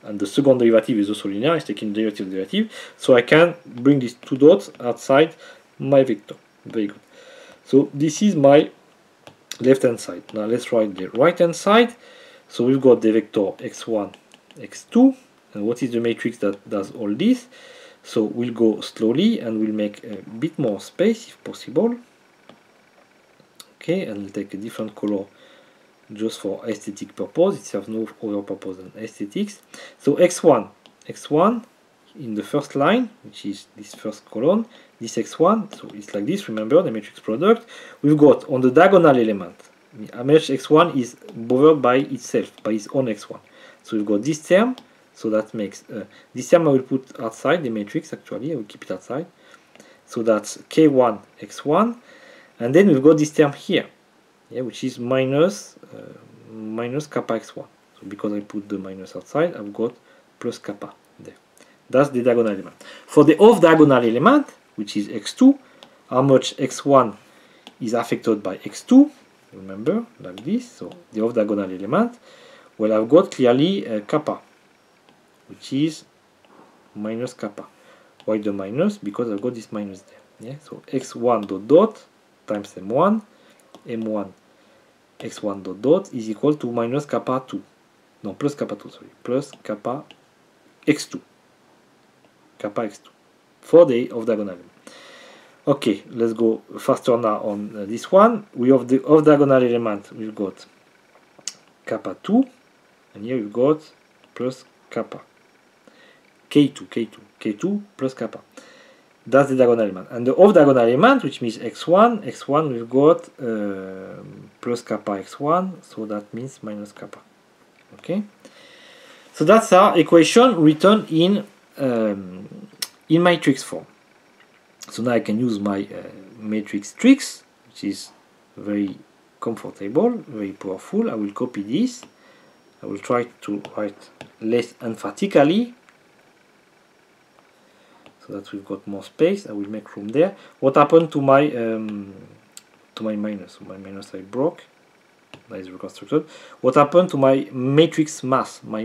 and the second derivative is also linear, it's taking derivative, so I can bring these two dots outside my vector. Very good. So this is my left hand side. Now let's write the right hand side. So we've got the vector x1, x2, and what is the matrix that does all this? So we'll go slowly and we'll make a bit more space if possible. Okay, and we'll take a different color just for aesthetic purpose. It serves no other purpose than aesthetics. So x1 in the first line, which is this first column, this x1, so it's like this, remember the matrix product. We've got on the diagonal element, image x1 is bothered by itself, by its own x1. So we've got this term, so that makes, this term I will put outside the matrix actually, I will keep it outside. So that's k1 x1, and then we've got this term here, yeah, which is minus kappa x1. So because I put the minus outside, I've got plus kappa there. That's the diagonal element. For the off diagonal element, which is x2, how much x1 is affected by x2, remember, like this. So the off diagonal element, well, I've got clearly kappa, which is minus kappa. Why the minus? Because I've got this minus there. Yeah, so x1 dot dot times m1 x1 dot dot is equal to minus kappa 2. No, plus kappa 2, sorry. Plus kappa x2. Kappa x2. For the off diagonal. Okay, let's go faster now on this one. We have the off diagonal element, we've got kappa 2, and here we've got plus kappa. K2 plus kappa. That's the diagonal element. And the off diagonal element, which means x1, we've got plus kappa x1, so that means minus kappa. Okay? So that's our equation written in matrix form. So now I can use my matrix tricks, which is very comfortable, very powerful. I will copy this. I will try to write less emphatically, so that we've got more space. I will make room there. What happened to my minus? So my minus I broke. That is reconstructed. What happened to my matrix mass? My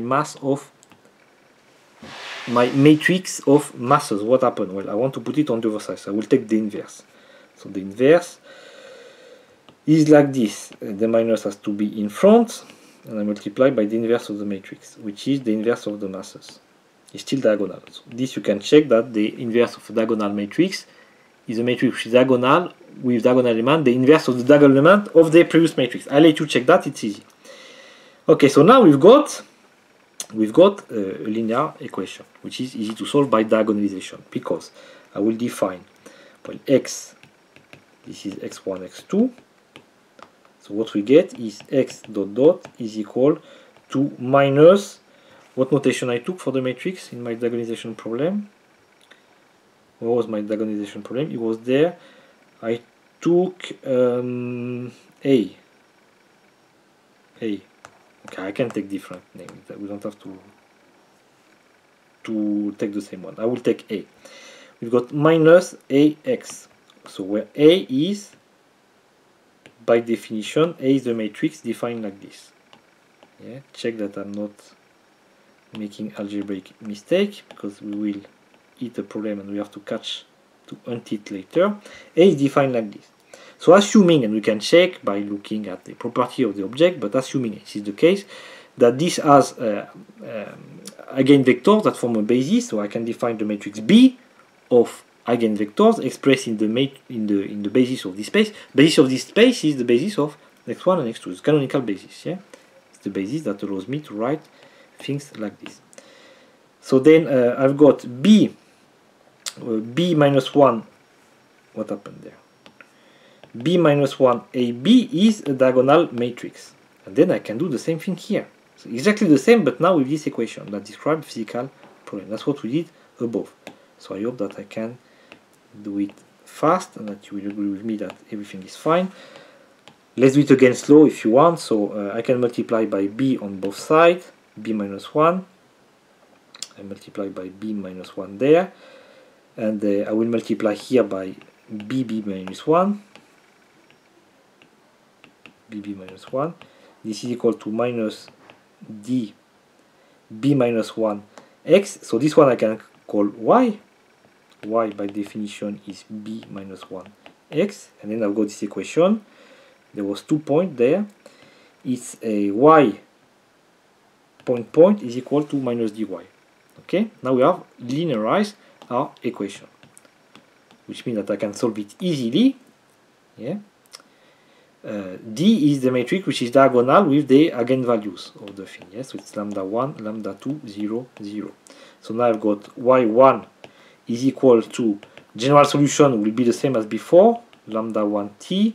matrix of masses. What happened? Well, I want to put it on the other side. So I will take the inverse. So the inverse is like this. The minus has to be in front, and I multiply by the inverse of the matrix, which is the inverse of the masses. It's still diagonal. So this you can check that the inverse of a diagonal matrix is a matrix which is diagonal with diagonal element, the inverse of the diagonal element of the previous matrix. I'll let you check that, it's easy. Okay, so now we've got a linear equation, which is easy to solve by diagonalization, because I will define, well, x, this is x1, x2. So what we get is x dot dot is equal to minus, what notation I took for the matrix in my diagonalization problem? What was my diagonalization problem? It was there. I took A. Okay, I can take different names. We don't have to take the same one. I will take A. We've got minus AX. So where A is, by definition, A is the matrix defined like this. Yeah, check that I'm not making algebraic mistake, because we will eat a problem and we have to catch to hunt it later. A is defined like this. So assuming, and we can check by looking at the property of the object, but assuming this is the case, that this has eigenvectors that form a basis, so I can define the matrix B of eigenvectors expressed in the basis of this space. Basis of this space is the basis of x1 and x2. It's canonical basis. Yeah, it's the basis that allows me to write things like this. So then I've got B minus 1. What happened there? B minus 1 AB is a diagonal matrix, and then I can do the same thing here. So exactly the same, but now with this equation that describes physical problem. That's what we did above. So I hope that I can do it fast and that you will agree with me that everything is fine. Let's do it again slow if you want. So I can multiply by B on both sides, B minus 1. I multiply by B minus 1 there, and I will multiply here by BB minus 1. BB minus 1. This is equal to minus D b minus 1 x. So this one I can call y. Y by definition is b minus 1 x. And then I've got this equation. There was 2 points there. It's a y point is equal to minus dy. Okay, now we have linearized our equation, which means that I can solve it easily. Yeah. D is the matrix which is diagonal with the eigenvalues of the thing. Yes, so it's lambda 1, lambda 2, 0, 0. So now I've got y1 is equal to, general solution will be the same as before, lambda 1t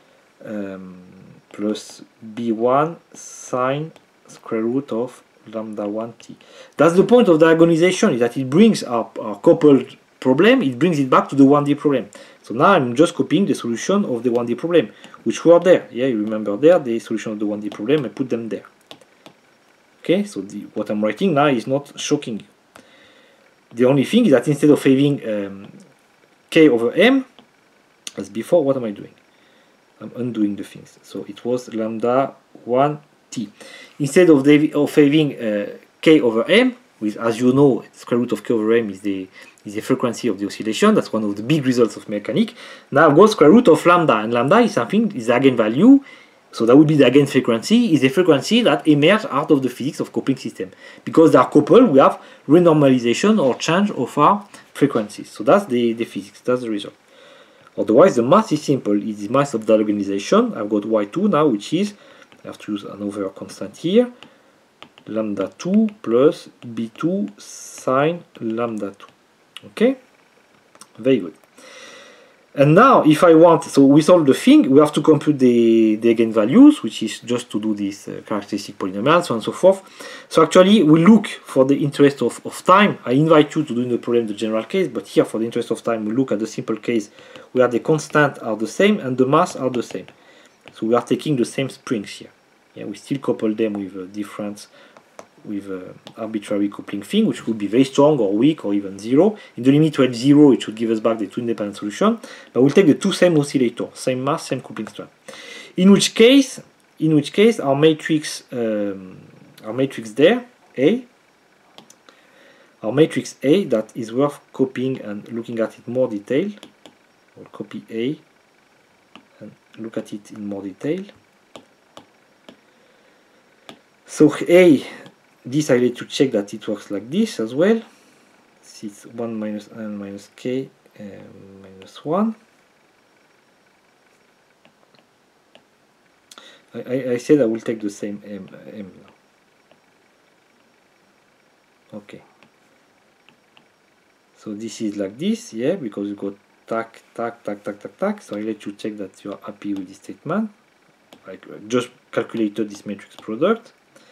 plus b1 sine square root of lambda 1t. That's the point of diagonalization, is that it brings our coupled problem, it brings it back to the 1D problem. So now I'm just copying the solution of the 1D problem, which were there. Yeah, you remember there, the solution of the 1D problem, I put them there. Okay, so what I'm writing now is not shocking. The only thing is that instead of having k over m, as before, what am I doing? I'm undoing the things. So it was lambda 1t. Instead of having k over m, with, as you know, square root of k over m is the frequency of the oscillation. That's one of the big results of mechanics. Now I've got square root of lambda, and lambda is something, is the eigenvalue. So that would be the eigenfrequency, is the frequency that emerges out of the physics of coupling system. Because they are coupled, we have renormalization or change of our frequencies. So that's the physics, that's the result. Otherwise, the math is simple. It's the math of diagonalization. I've got y2 now, which is, I have to use another constant here, lambda 2 plus b2 sine lambda 2. Okay, very good. And now if I want, so we solve the thing, we have to compute the eigenvalues, which is just to do this characteristic polynomial, so on and so forth. So actually we look, for the interest of time, I invite you to do in the problem the general case, but here for the interest of time we look at the simple case where the constants are the same and the mass are the same. So we are taking the same springs here. Yeah, we still couple them with a difference, with arbitrary coupling thing, which would be very strong or weak or even 0. In the limit where it's 0, it should give us back the two independent solution. But we'll take the two same oscillator, same mass, same coupling strength. In which case our matrix there, A, our matrix A, that is worth copying and looking at it more detail. We'll copy A and look at it in more detail. So A, this I let you check that it works like this as well. It's 1 minus n minus k minus 1. I said I will take the same m now. Okay. So this is like this, yeah, because you got tac, tac, tac, tac, tac, tac. So I let you check that you are happy with this statement. I just calculated this matrix product.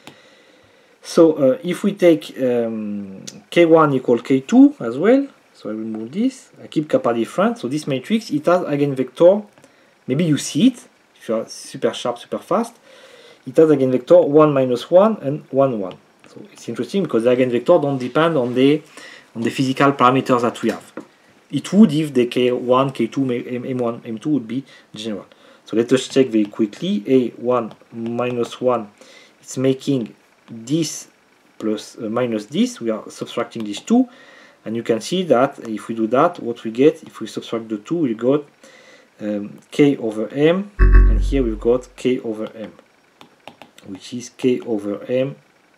So if we take k1 equal k2 as well, so I remove this, I keep kappa different, so this matrix, it has eigenvector, maybe you see it, if you are super sharp, super fast, it has eigenvector 1 minus 1 and 1, 1. So it's interesting because the eigenvector don't depend on the physical parameters that we have. It would if the k1, k2, m1, m2 would be general. So let us check very quickly, a1 minus 1, it's making this plus minus this, we are subtracting these two, and you can see that if we do that, what we get, if we subtract the two, we got k over m, and here we've got k over m, which is k over m.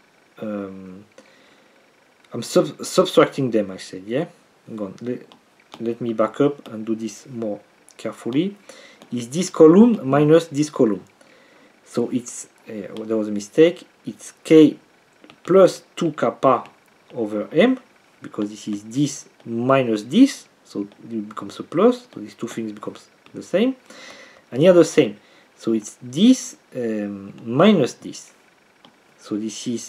I'm subtracting them, I said, yeah? Hang on, let me back up and do this more carefully. Is this column minus this column. So it's, there was a mistake, it's k plus 2 kappa over m, because this is this minus this, so it becomes a plus, so these two things becomes the same, and here the same, so it's this minus this, so this is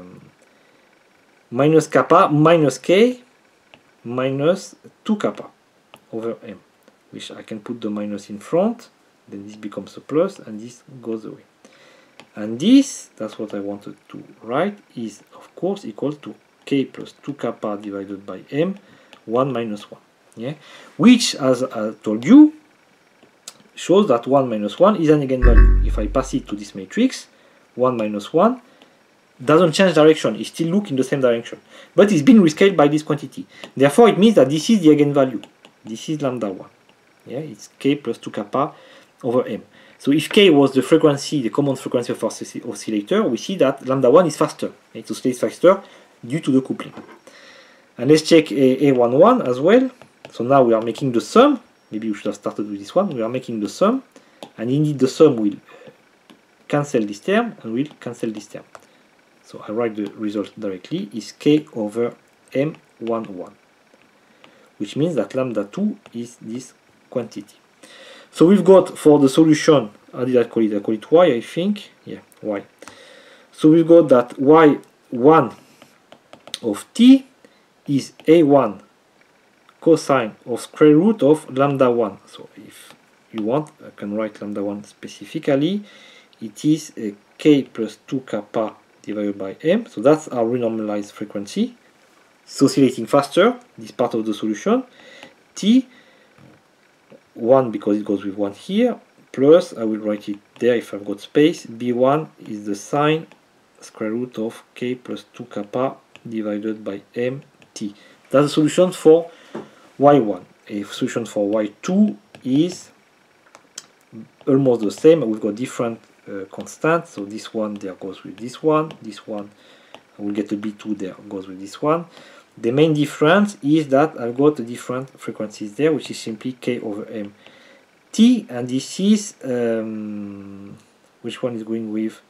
minus kappa minus k minus 2 kappa over m, which I can put the minus in front, then this becomes a plus, and this goes away. And this, that's what I wanted to write, is of course equal to k plus 2 kappa divided by m, 1 minus 1. Yeah? Which, as I told you, shows that 1 minus 1 is an eigenvalue. If I pass it to this matrix, 1 minus 1 doesn't change direction, it still looks in the same direction, but it's been rescaled by this quantity. Therefore, it means that this is the eigenvalue. This is lambda 1. Yeah, it's k plus 2 kappa over m. So if k was the frequency, the common frequency of our oscillator, we see that lambda 1 is faster. It oscillates faster due to the coupling. And let's check A11 as well. So now we are making the sum. Maybe we should have started with this one. We are making the sum, and indeed the sum will cancel this term and will cancel this term. So I write the result directly is k over m11, which means that lambda 2 is this quantity. So we've got for the solution, how did I call it? I call it y, I think. Yeah, y. So we've got that y1 of t is a1 cosine of square root of lambda 1. So if you want, I can write lambda 1 specifically. It is a k plus 2 kappa divided by m. So that's our renormalized frequency. It's oscillating faster, this part of the solution. T, 1 because it goes with 1 here, plus, I will write it there if I've got space, b1 is the sine square root of k plus 2 kappa divided by mt. That's the solution for y1. A solution for y2 is almost the same. We've got different constants. So this one there goes with this one. This one, I will get a b2 there, goes with this one. The main difference is that I've got the different frequencies there, which is simply k over m t, and this is which one is going with?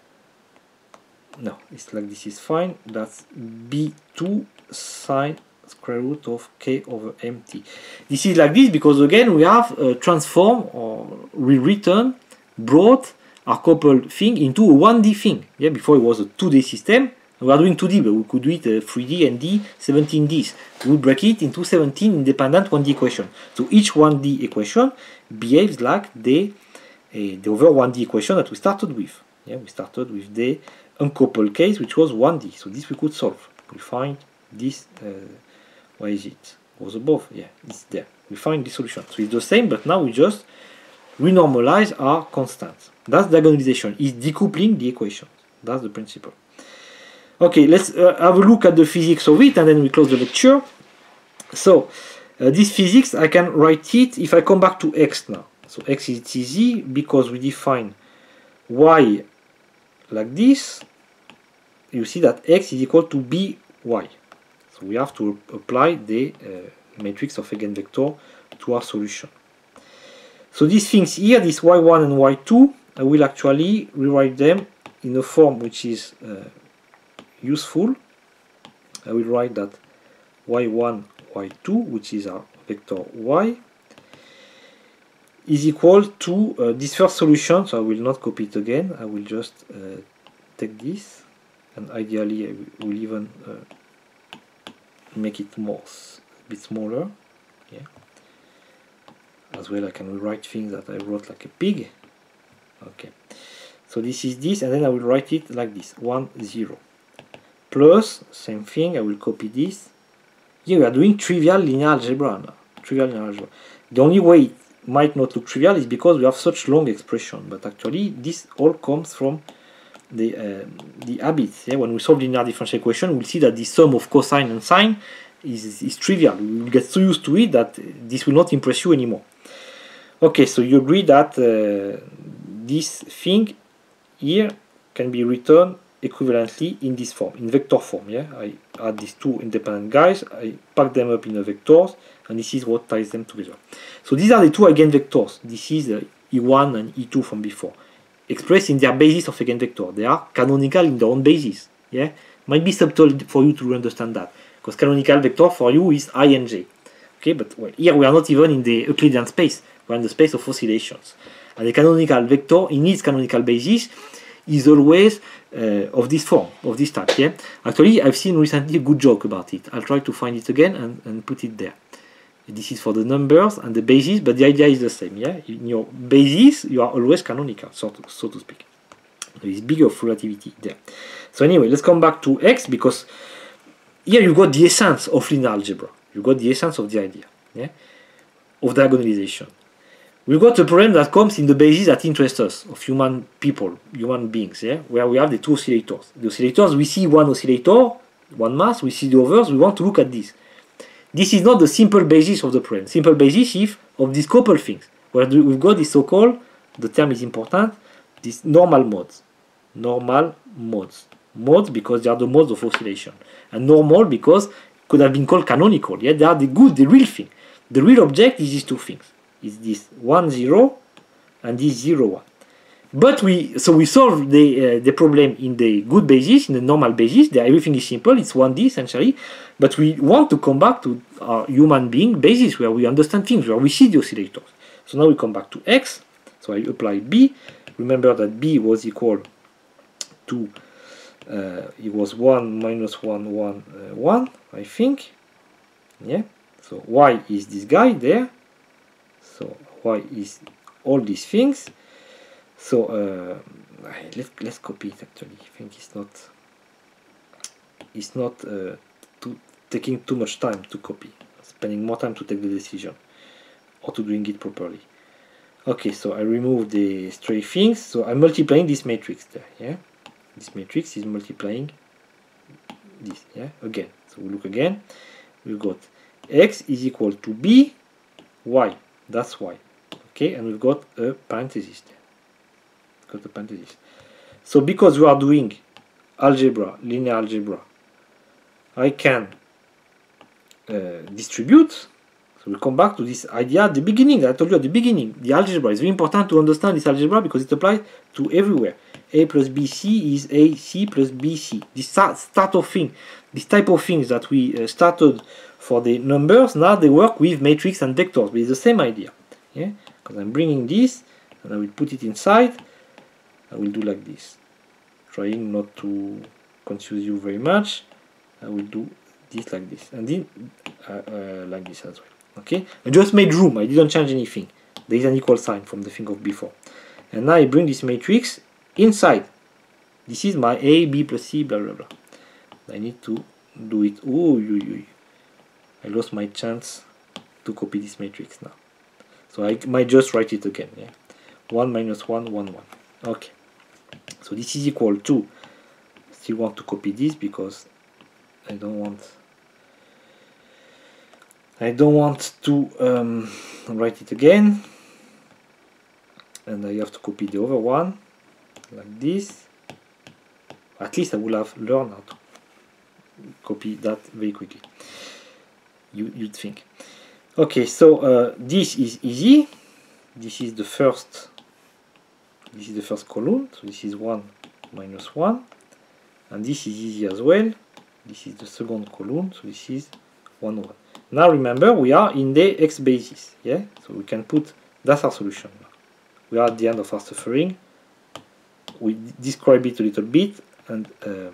No, it's like this is fine. That's b2 sine square root of k over mt. This is like this because again we have transformed or rewritten, brought our coupled thing into a 1D thing. Yeah, before it was a 2D system. We are doing 2D, but we could do it 3D and D, 17Ds. We break it into 17 independent 1D equations. So each 1D equation behaves like the over 1D equation that we started with. Yeah, we started with the uncoupled case, which was 1D. So this we could solve. We find this. Why is it? It was above. Yeah, it's there. We find the solution. So it's the same, but now we just renormalize our constants. That's diagonalization. It's decoupling the equations. That's the principle. Okay, let's have a look at the physics of it, and then we close the lecture. So, this physics, I can write it if I come back to x now. So x is easy because we define y like this. You see that x is equal to by. So we have to apply the matrix of eigenvector to our solution. So these things here, this y1 and y2, I will actually rewrite them in a form which is useful. I will write that y1, y2, which is our vector y, is equal to this first solution. So I will not copy it again. I will just take this, and ideally I will even make it a bit smaller. Yeah. As well, I can rewrite things that I wrote like a pig. Okay. So this is this, and then I will write it like this: 1, 0. Plus, same thing, I will copy this. Here we are doing trivial linear algebra now. Trivial linear algebra. The only way it might not look trivial is because we have such long expression, but actually this all comes from the habits. Yeah? When we solve linear differential equation, we'll see that the sum of cosine and sine is trivial. We will get so used to it that this will not impress you anymore. Okay, so you agree that this thing here can be written equivalently in this form, in vector form. Yeah, I add these two independent guys, I pack them up in the vectors, and this is what ties them together. So these are the two eigenvectors. This is E1 and E2 from before, expressed in their basis of eigenvector. They are canonical in their own basis. Yeah, might be subtle for you to understand that, because canonical vector for you is I and J. Okay, but well, here we are not even in the Euclidean space. We are in the space of oscillations, and the canonical vector in its canonical basis is always of this form, of this type. Yeah, actually I've seen recently a good joke about it. I'll try to find it again and put it there. This is for the numbers and the basis, but the idea is the same. Yeah, in your basis you are always canonical, so to speak. There is big of relativity there. So anyway, let's come back to x, because here you got the essence of linear algebra. You got the essence of the idea, yeah, of diagonalization. we've got a problem that comes in the basis that interests us, of human people, human beings, yeah, where we have the two oscillators. The oscillators, we see one oscillator, one mass, we see the others, we want to look at this. This is not the simple basis of the problem. Simple basis is of these couple things, where we've got this so-called, the term is important, these normal modes. Normal modes. Modes because they are the modes of oscillation. And normal because could have been called canonical. Yeah, they are the good, the real thing. The real object is these two things. Is this 1, 0 and this 0, 1. But we solve the problem in the good basis, in the normal basis. There everything is simple, it's 1D essentially. But we want to come back to our human being basis where we understand things, where we see the oscillators. So now we come back to X. So I apply B. Remember that B was equal to it was 1 minus 1 1 1, I think. Yeah. So Y is this guy there. So Y is all these things. So let's copy it actually. I think it's not taking too much time to copy. Spending more time to take the decision or to doing it properly. Okay, so I remove the stray things. So I'm multiplying this matrix there. Yeah, this matrix is multiplying this. Yeah, again. So we look again. We've got X is equal to B, Y. That's Y. Okay, and we've got a parenthesis there. Got a parenthesis. So because we are doing algebra, linear algebra, I can distribute. So we come back to this idea at the beginning that I told you at the beginning. The algebra is very important to understand this algebra because it applies to everywhere. A plus BC is AC plus BC. This start of thing, this type of things that we started for the numbers, now they work with matrix and vectors, but it's the same idea. Yeah, because I'm bringing this and I will put it inside. I will do like this, trying not to confuse you very much. I will do this like this, and then like this as well. Okay, I just made room, I didn't change anything. There is an equal sign from the thing of before. And now I bring this matrix inside. This is my A, B plus C, blah blah blah. I need to do it. Oh, I lost my chance to copy this matrix now. So I might just write it again. Yeah, 1 minus 1, 1, 1. Okay. So this is equal to, still want to copy this because I don't want to write it again, and I have to copy the other one like this. At least I will have learned how to copy that very quickly. You'd think. Okay, so this is easy. This is the first column, so this is 1 minus 1, and this is easy as well. This is the second column, so this is 1, 1. Now remember, we are in the X basis, yeah? So we can put, that's our solution. We are at the end of our suffering. We describe it a little bit, and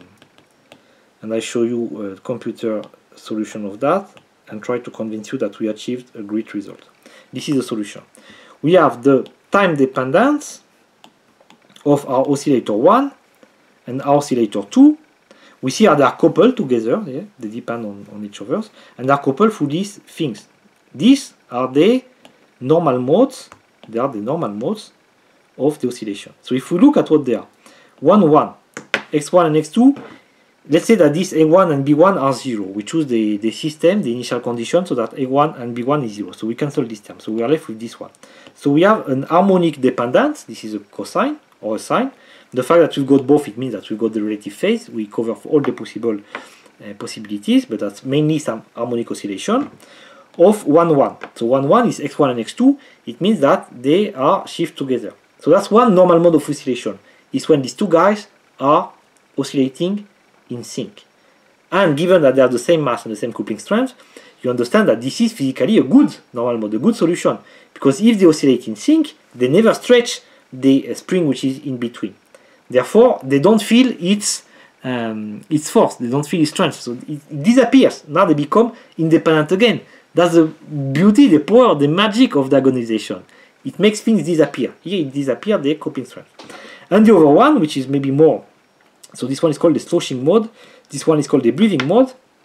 I show you a computer solution of that, and try to convince you that we achieved a great result. This is the solution. We have the time dependence of our oscillator 1 and our oscillator 2. We see how they are coupled together, yeah? They depend on each other, and they are coupled through these things. These are the normal modes, they are the normal modes of the oscillation. So if we look at what they are, 1, 1, x1 and x2, let's say that this a1 and b1 are 0. We choose the system, the initial condition, so that a1 and b1 is 0. So we cancel this term, so we are left with this one. So we have an harmonic dependence, this is a cosine or a sine. The fact that we've got both, it means that we've got the relative phase. We cover all the possible possibilities, but that's mainly some harmonic oscillation of 1, 1. So 1, 1 is x1 and x2. It means that they are shift together. So that's one normal mode of oscillation. Is when these two guys are oscillating in sync. And given that they have the same mass and the same coupling strength, you understand that this is physically a good normal mode, a good solution. Because if they oscillate in sync, they never stretch the spring which is in between. Therefore, they don't feel its force, they don't feel its strength, so it disappears. Now they become independent again. That's the beauty, the power, the magic of diagonalization. It makes things disappear. Here it disappears the coupling strength. And the other one, which is maybe more, so this one is called the sloshing mode, this one is called the breathing mode.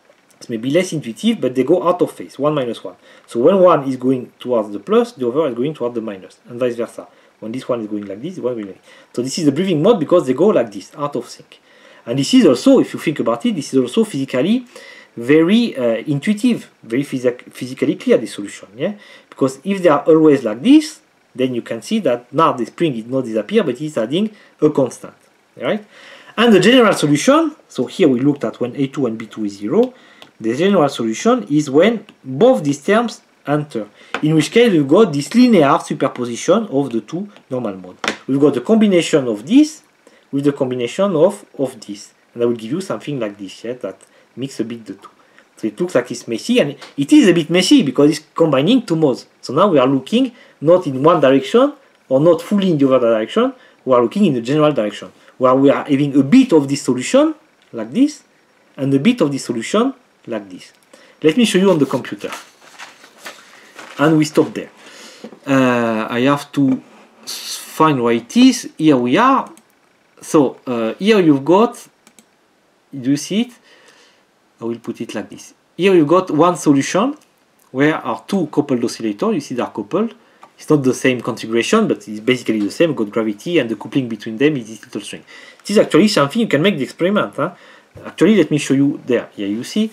It's maybe less intuitive, but they go out of phase, 1 minus 1. So when one is going towards the plus, the other is going towards the minus, and vice versa. When this one is going like this, one will like this. So this is the breathing mode because they go like this, out of sync. And this is also, if you think about it, this is also physically very intuitive, very physically clear, this solution. Yeah, because if they are always like this, then you can see that now the spring is not disappear, but it's adding a constant. Right? And the general solution, so here we looked at when A2 and B2 is 0. The general solution is when both these terms enter, in which case we've got this linear superposition of the two normal modes. We've got the combination of this with the combination of this, and I will give you something like this, yeah, that mix a bit the two. So it looks like it's messy, and it is a bit messy because it's combining two modes. So now we are looking not in one direction or not fully in the other direction, we are looking in the general direction, where we are having a bit of this solution like this and a bit of this solution like this. Let me show you on the computer. And we stop there. I have to find where it is. Here we are. So here you've got, do you see it? I will put it like this. Here you've got one solution where are two coupled oscillators. You see they are coupled. It's not the same configuration, but it's basically the same. You've got gravity, and the coupling between them is this little string. It is actually something you can make the experiment. Huh? Actually, let me show you there. Here you see,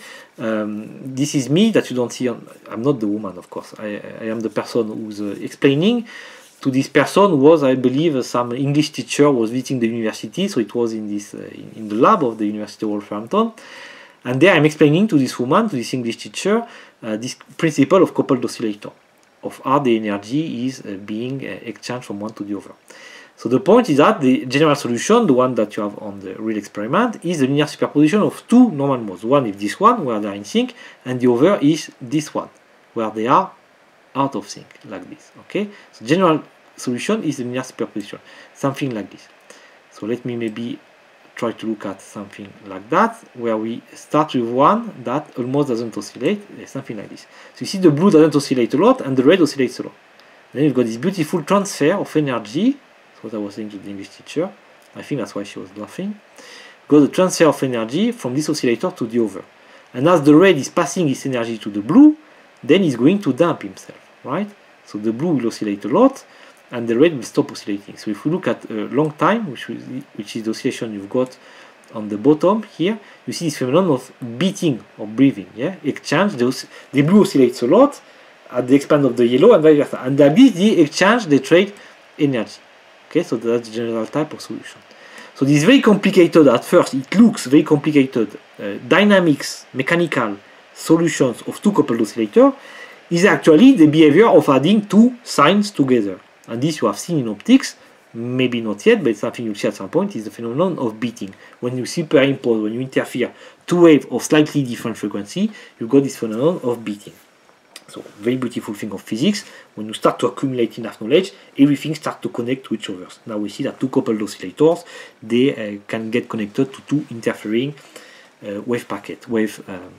this is me that you don't see. I'm not the woman, of course. I am the person who's explaining to this person who was, I believe, some English teacher was visiting the university. So it was in this in the lab of the University of Wolverhampton. And there I'm explaining to this woman, to this English teacher, this principle of coupled oscillator, of how the energy is being exchanged from one to the other. So the point is that the general solution, the one that you have on the real experiment, is the linear superposition of two normal modes. One is this one, where they are in sync, and the other is this one, where they are out of sync, like this. Okay? So general solution is the linear superposition, something like this. So let me maybe try to look at something like that, where we start with one that almost doesn't oscillate, something like this. So you see the blue doesn't oscillate a lot, and the red oscillates a lot. Then you've got this beautiful transfer of energy. What I was saying to the English teacher, I think that's why she was laughing. Got the transfer of energy from this oscillator to the other, and as the red is passing its energy to the blue, then he's going to damp himself, right? So the blue will oscillate a lot, and the red will stop oscillating. So if we look at a long time, which is the oscillation you've got on the bottom here, you see this phenomenon of beating or breathing, yeah, exchange. The blue oscillates a lot at the expense of the yellow, and vice versa. And like this, the exchange, they trade energy. Okay, so that's the general type of solution. So this is very complicated at first. It looks very complicated. Dynamics, mechanical solutions of two coupled oscillators is actually the behavior of adding two signs together. And this you have seen in optics, maybe not yet, but it's something you'll see at some point, is the phenomenon of beating. When you superimpose, when you interfere two waves of slightly different frequency, you've got this phenomenon of beating. So very beautiful thing of physics. When you start to accumulate enough knowledge, everything starts to connect to each other. Now we see that two coupled oscillators, they can get connected to two interfering wave packet, waves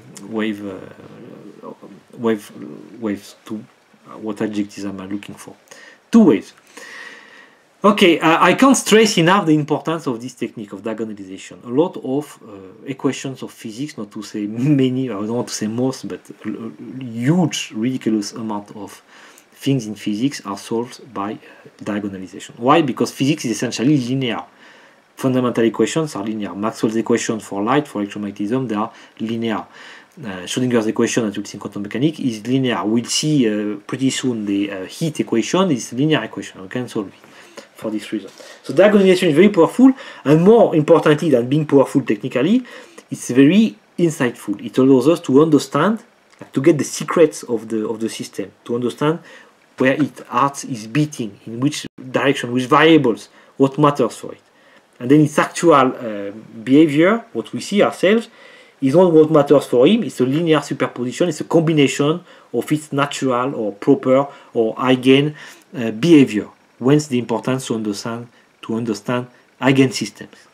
to what adjectives am I looking for? Two waves. Okay, I can't stress enough the importance of this technique of diagonalization. A lot of equations of physics, not to say many, I don't want to say most, but a huge, ridiculous amount of things in physics are solved by diagonalization. Why? Because physics is essentially linear. Fundamental equations are linear. Maxwell's equations for light, for electromagnetism, they are linear. Schrödinger's equation that you'll see in quantum mechanics is linear. We'll see pretty soon the heat equation is linear equation. We can solve it for this reason. So diagonalization is very powerful, and more importantly than being powerful technically, it's very insightful. It allows us to understand, to get the secrets of the system, to understand where its heart is beating, in which direction, which variables, what matters for it. And then its actual behavior, what we see ourselves, is not what matters for him. It's a linear superposition. It's a combination of its natural or proper or eigen behavior. Whence the importance to understand eigensystems.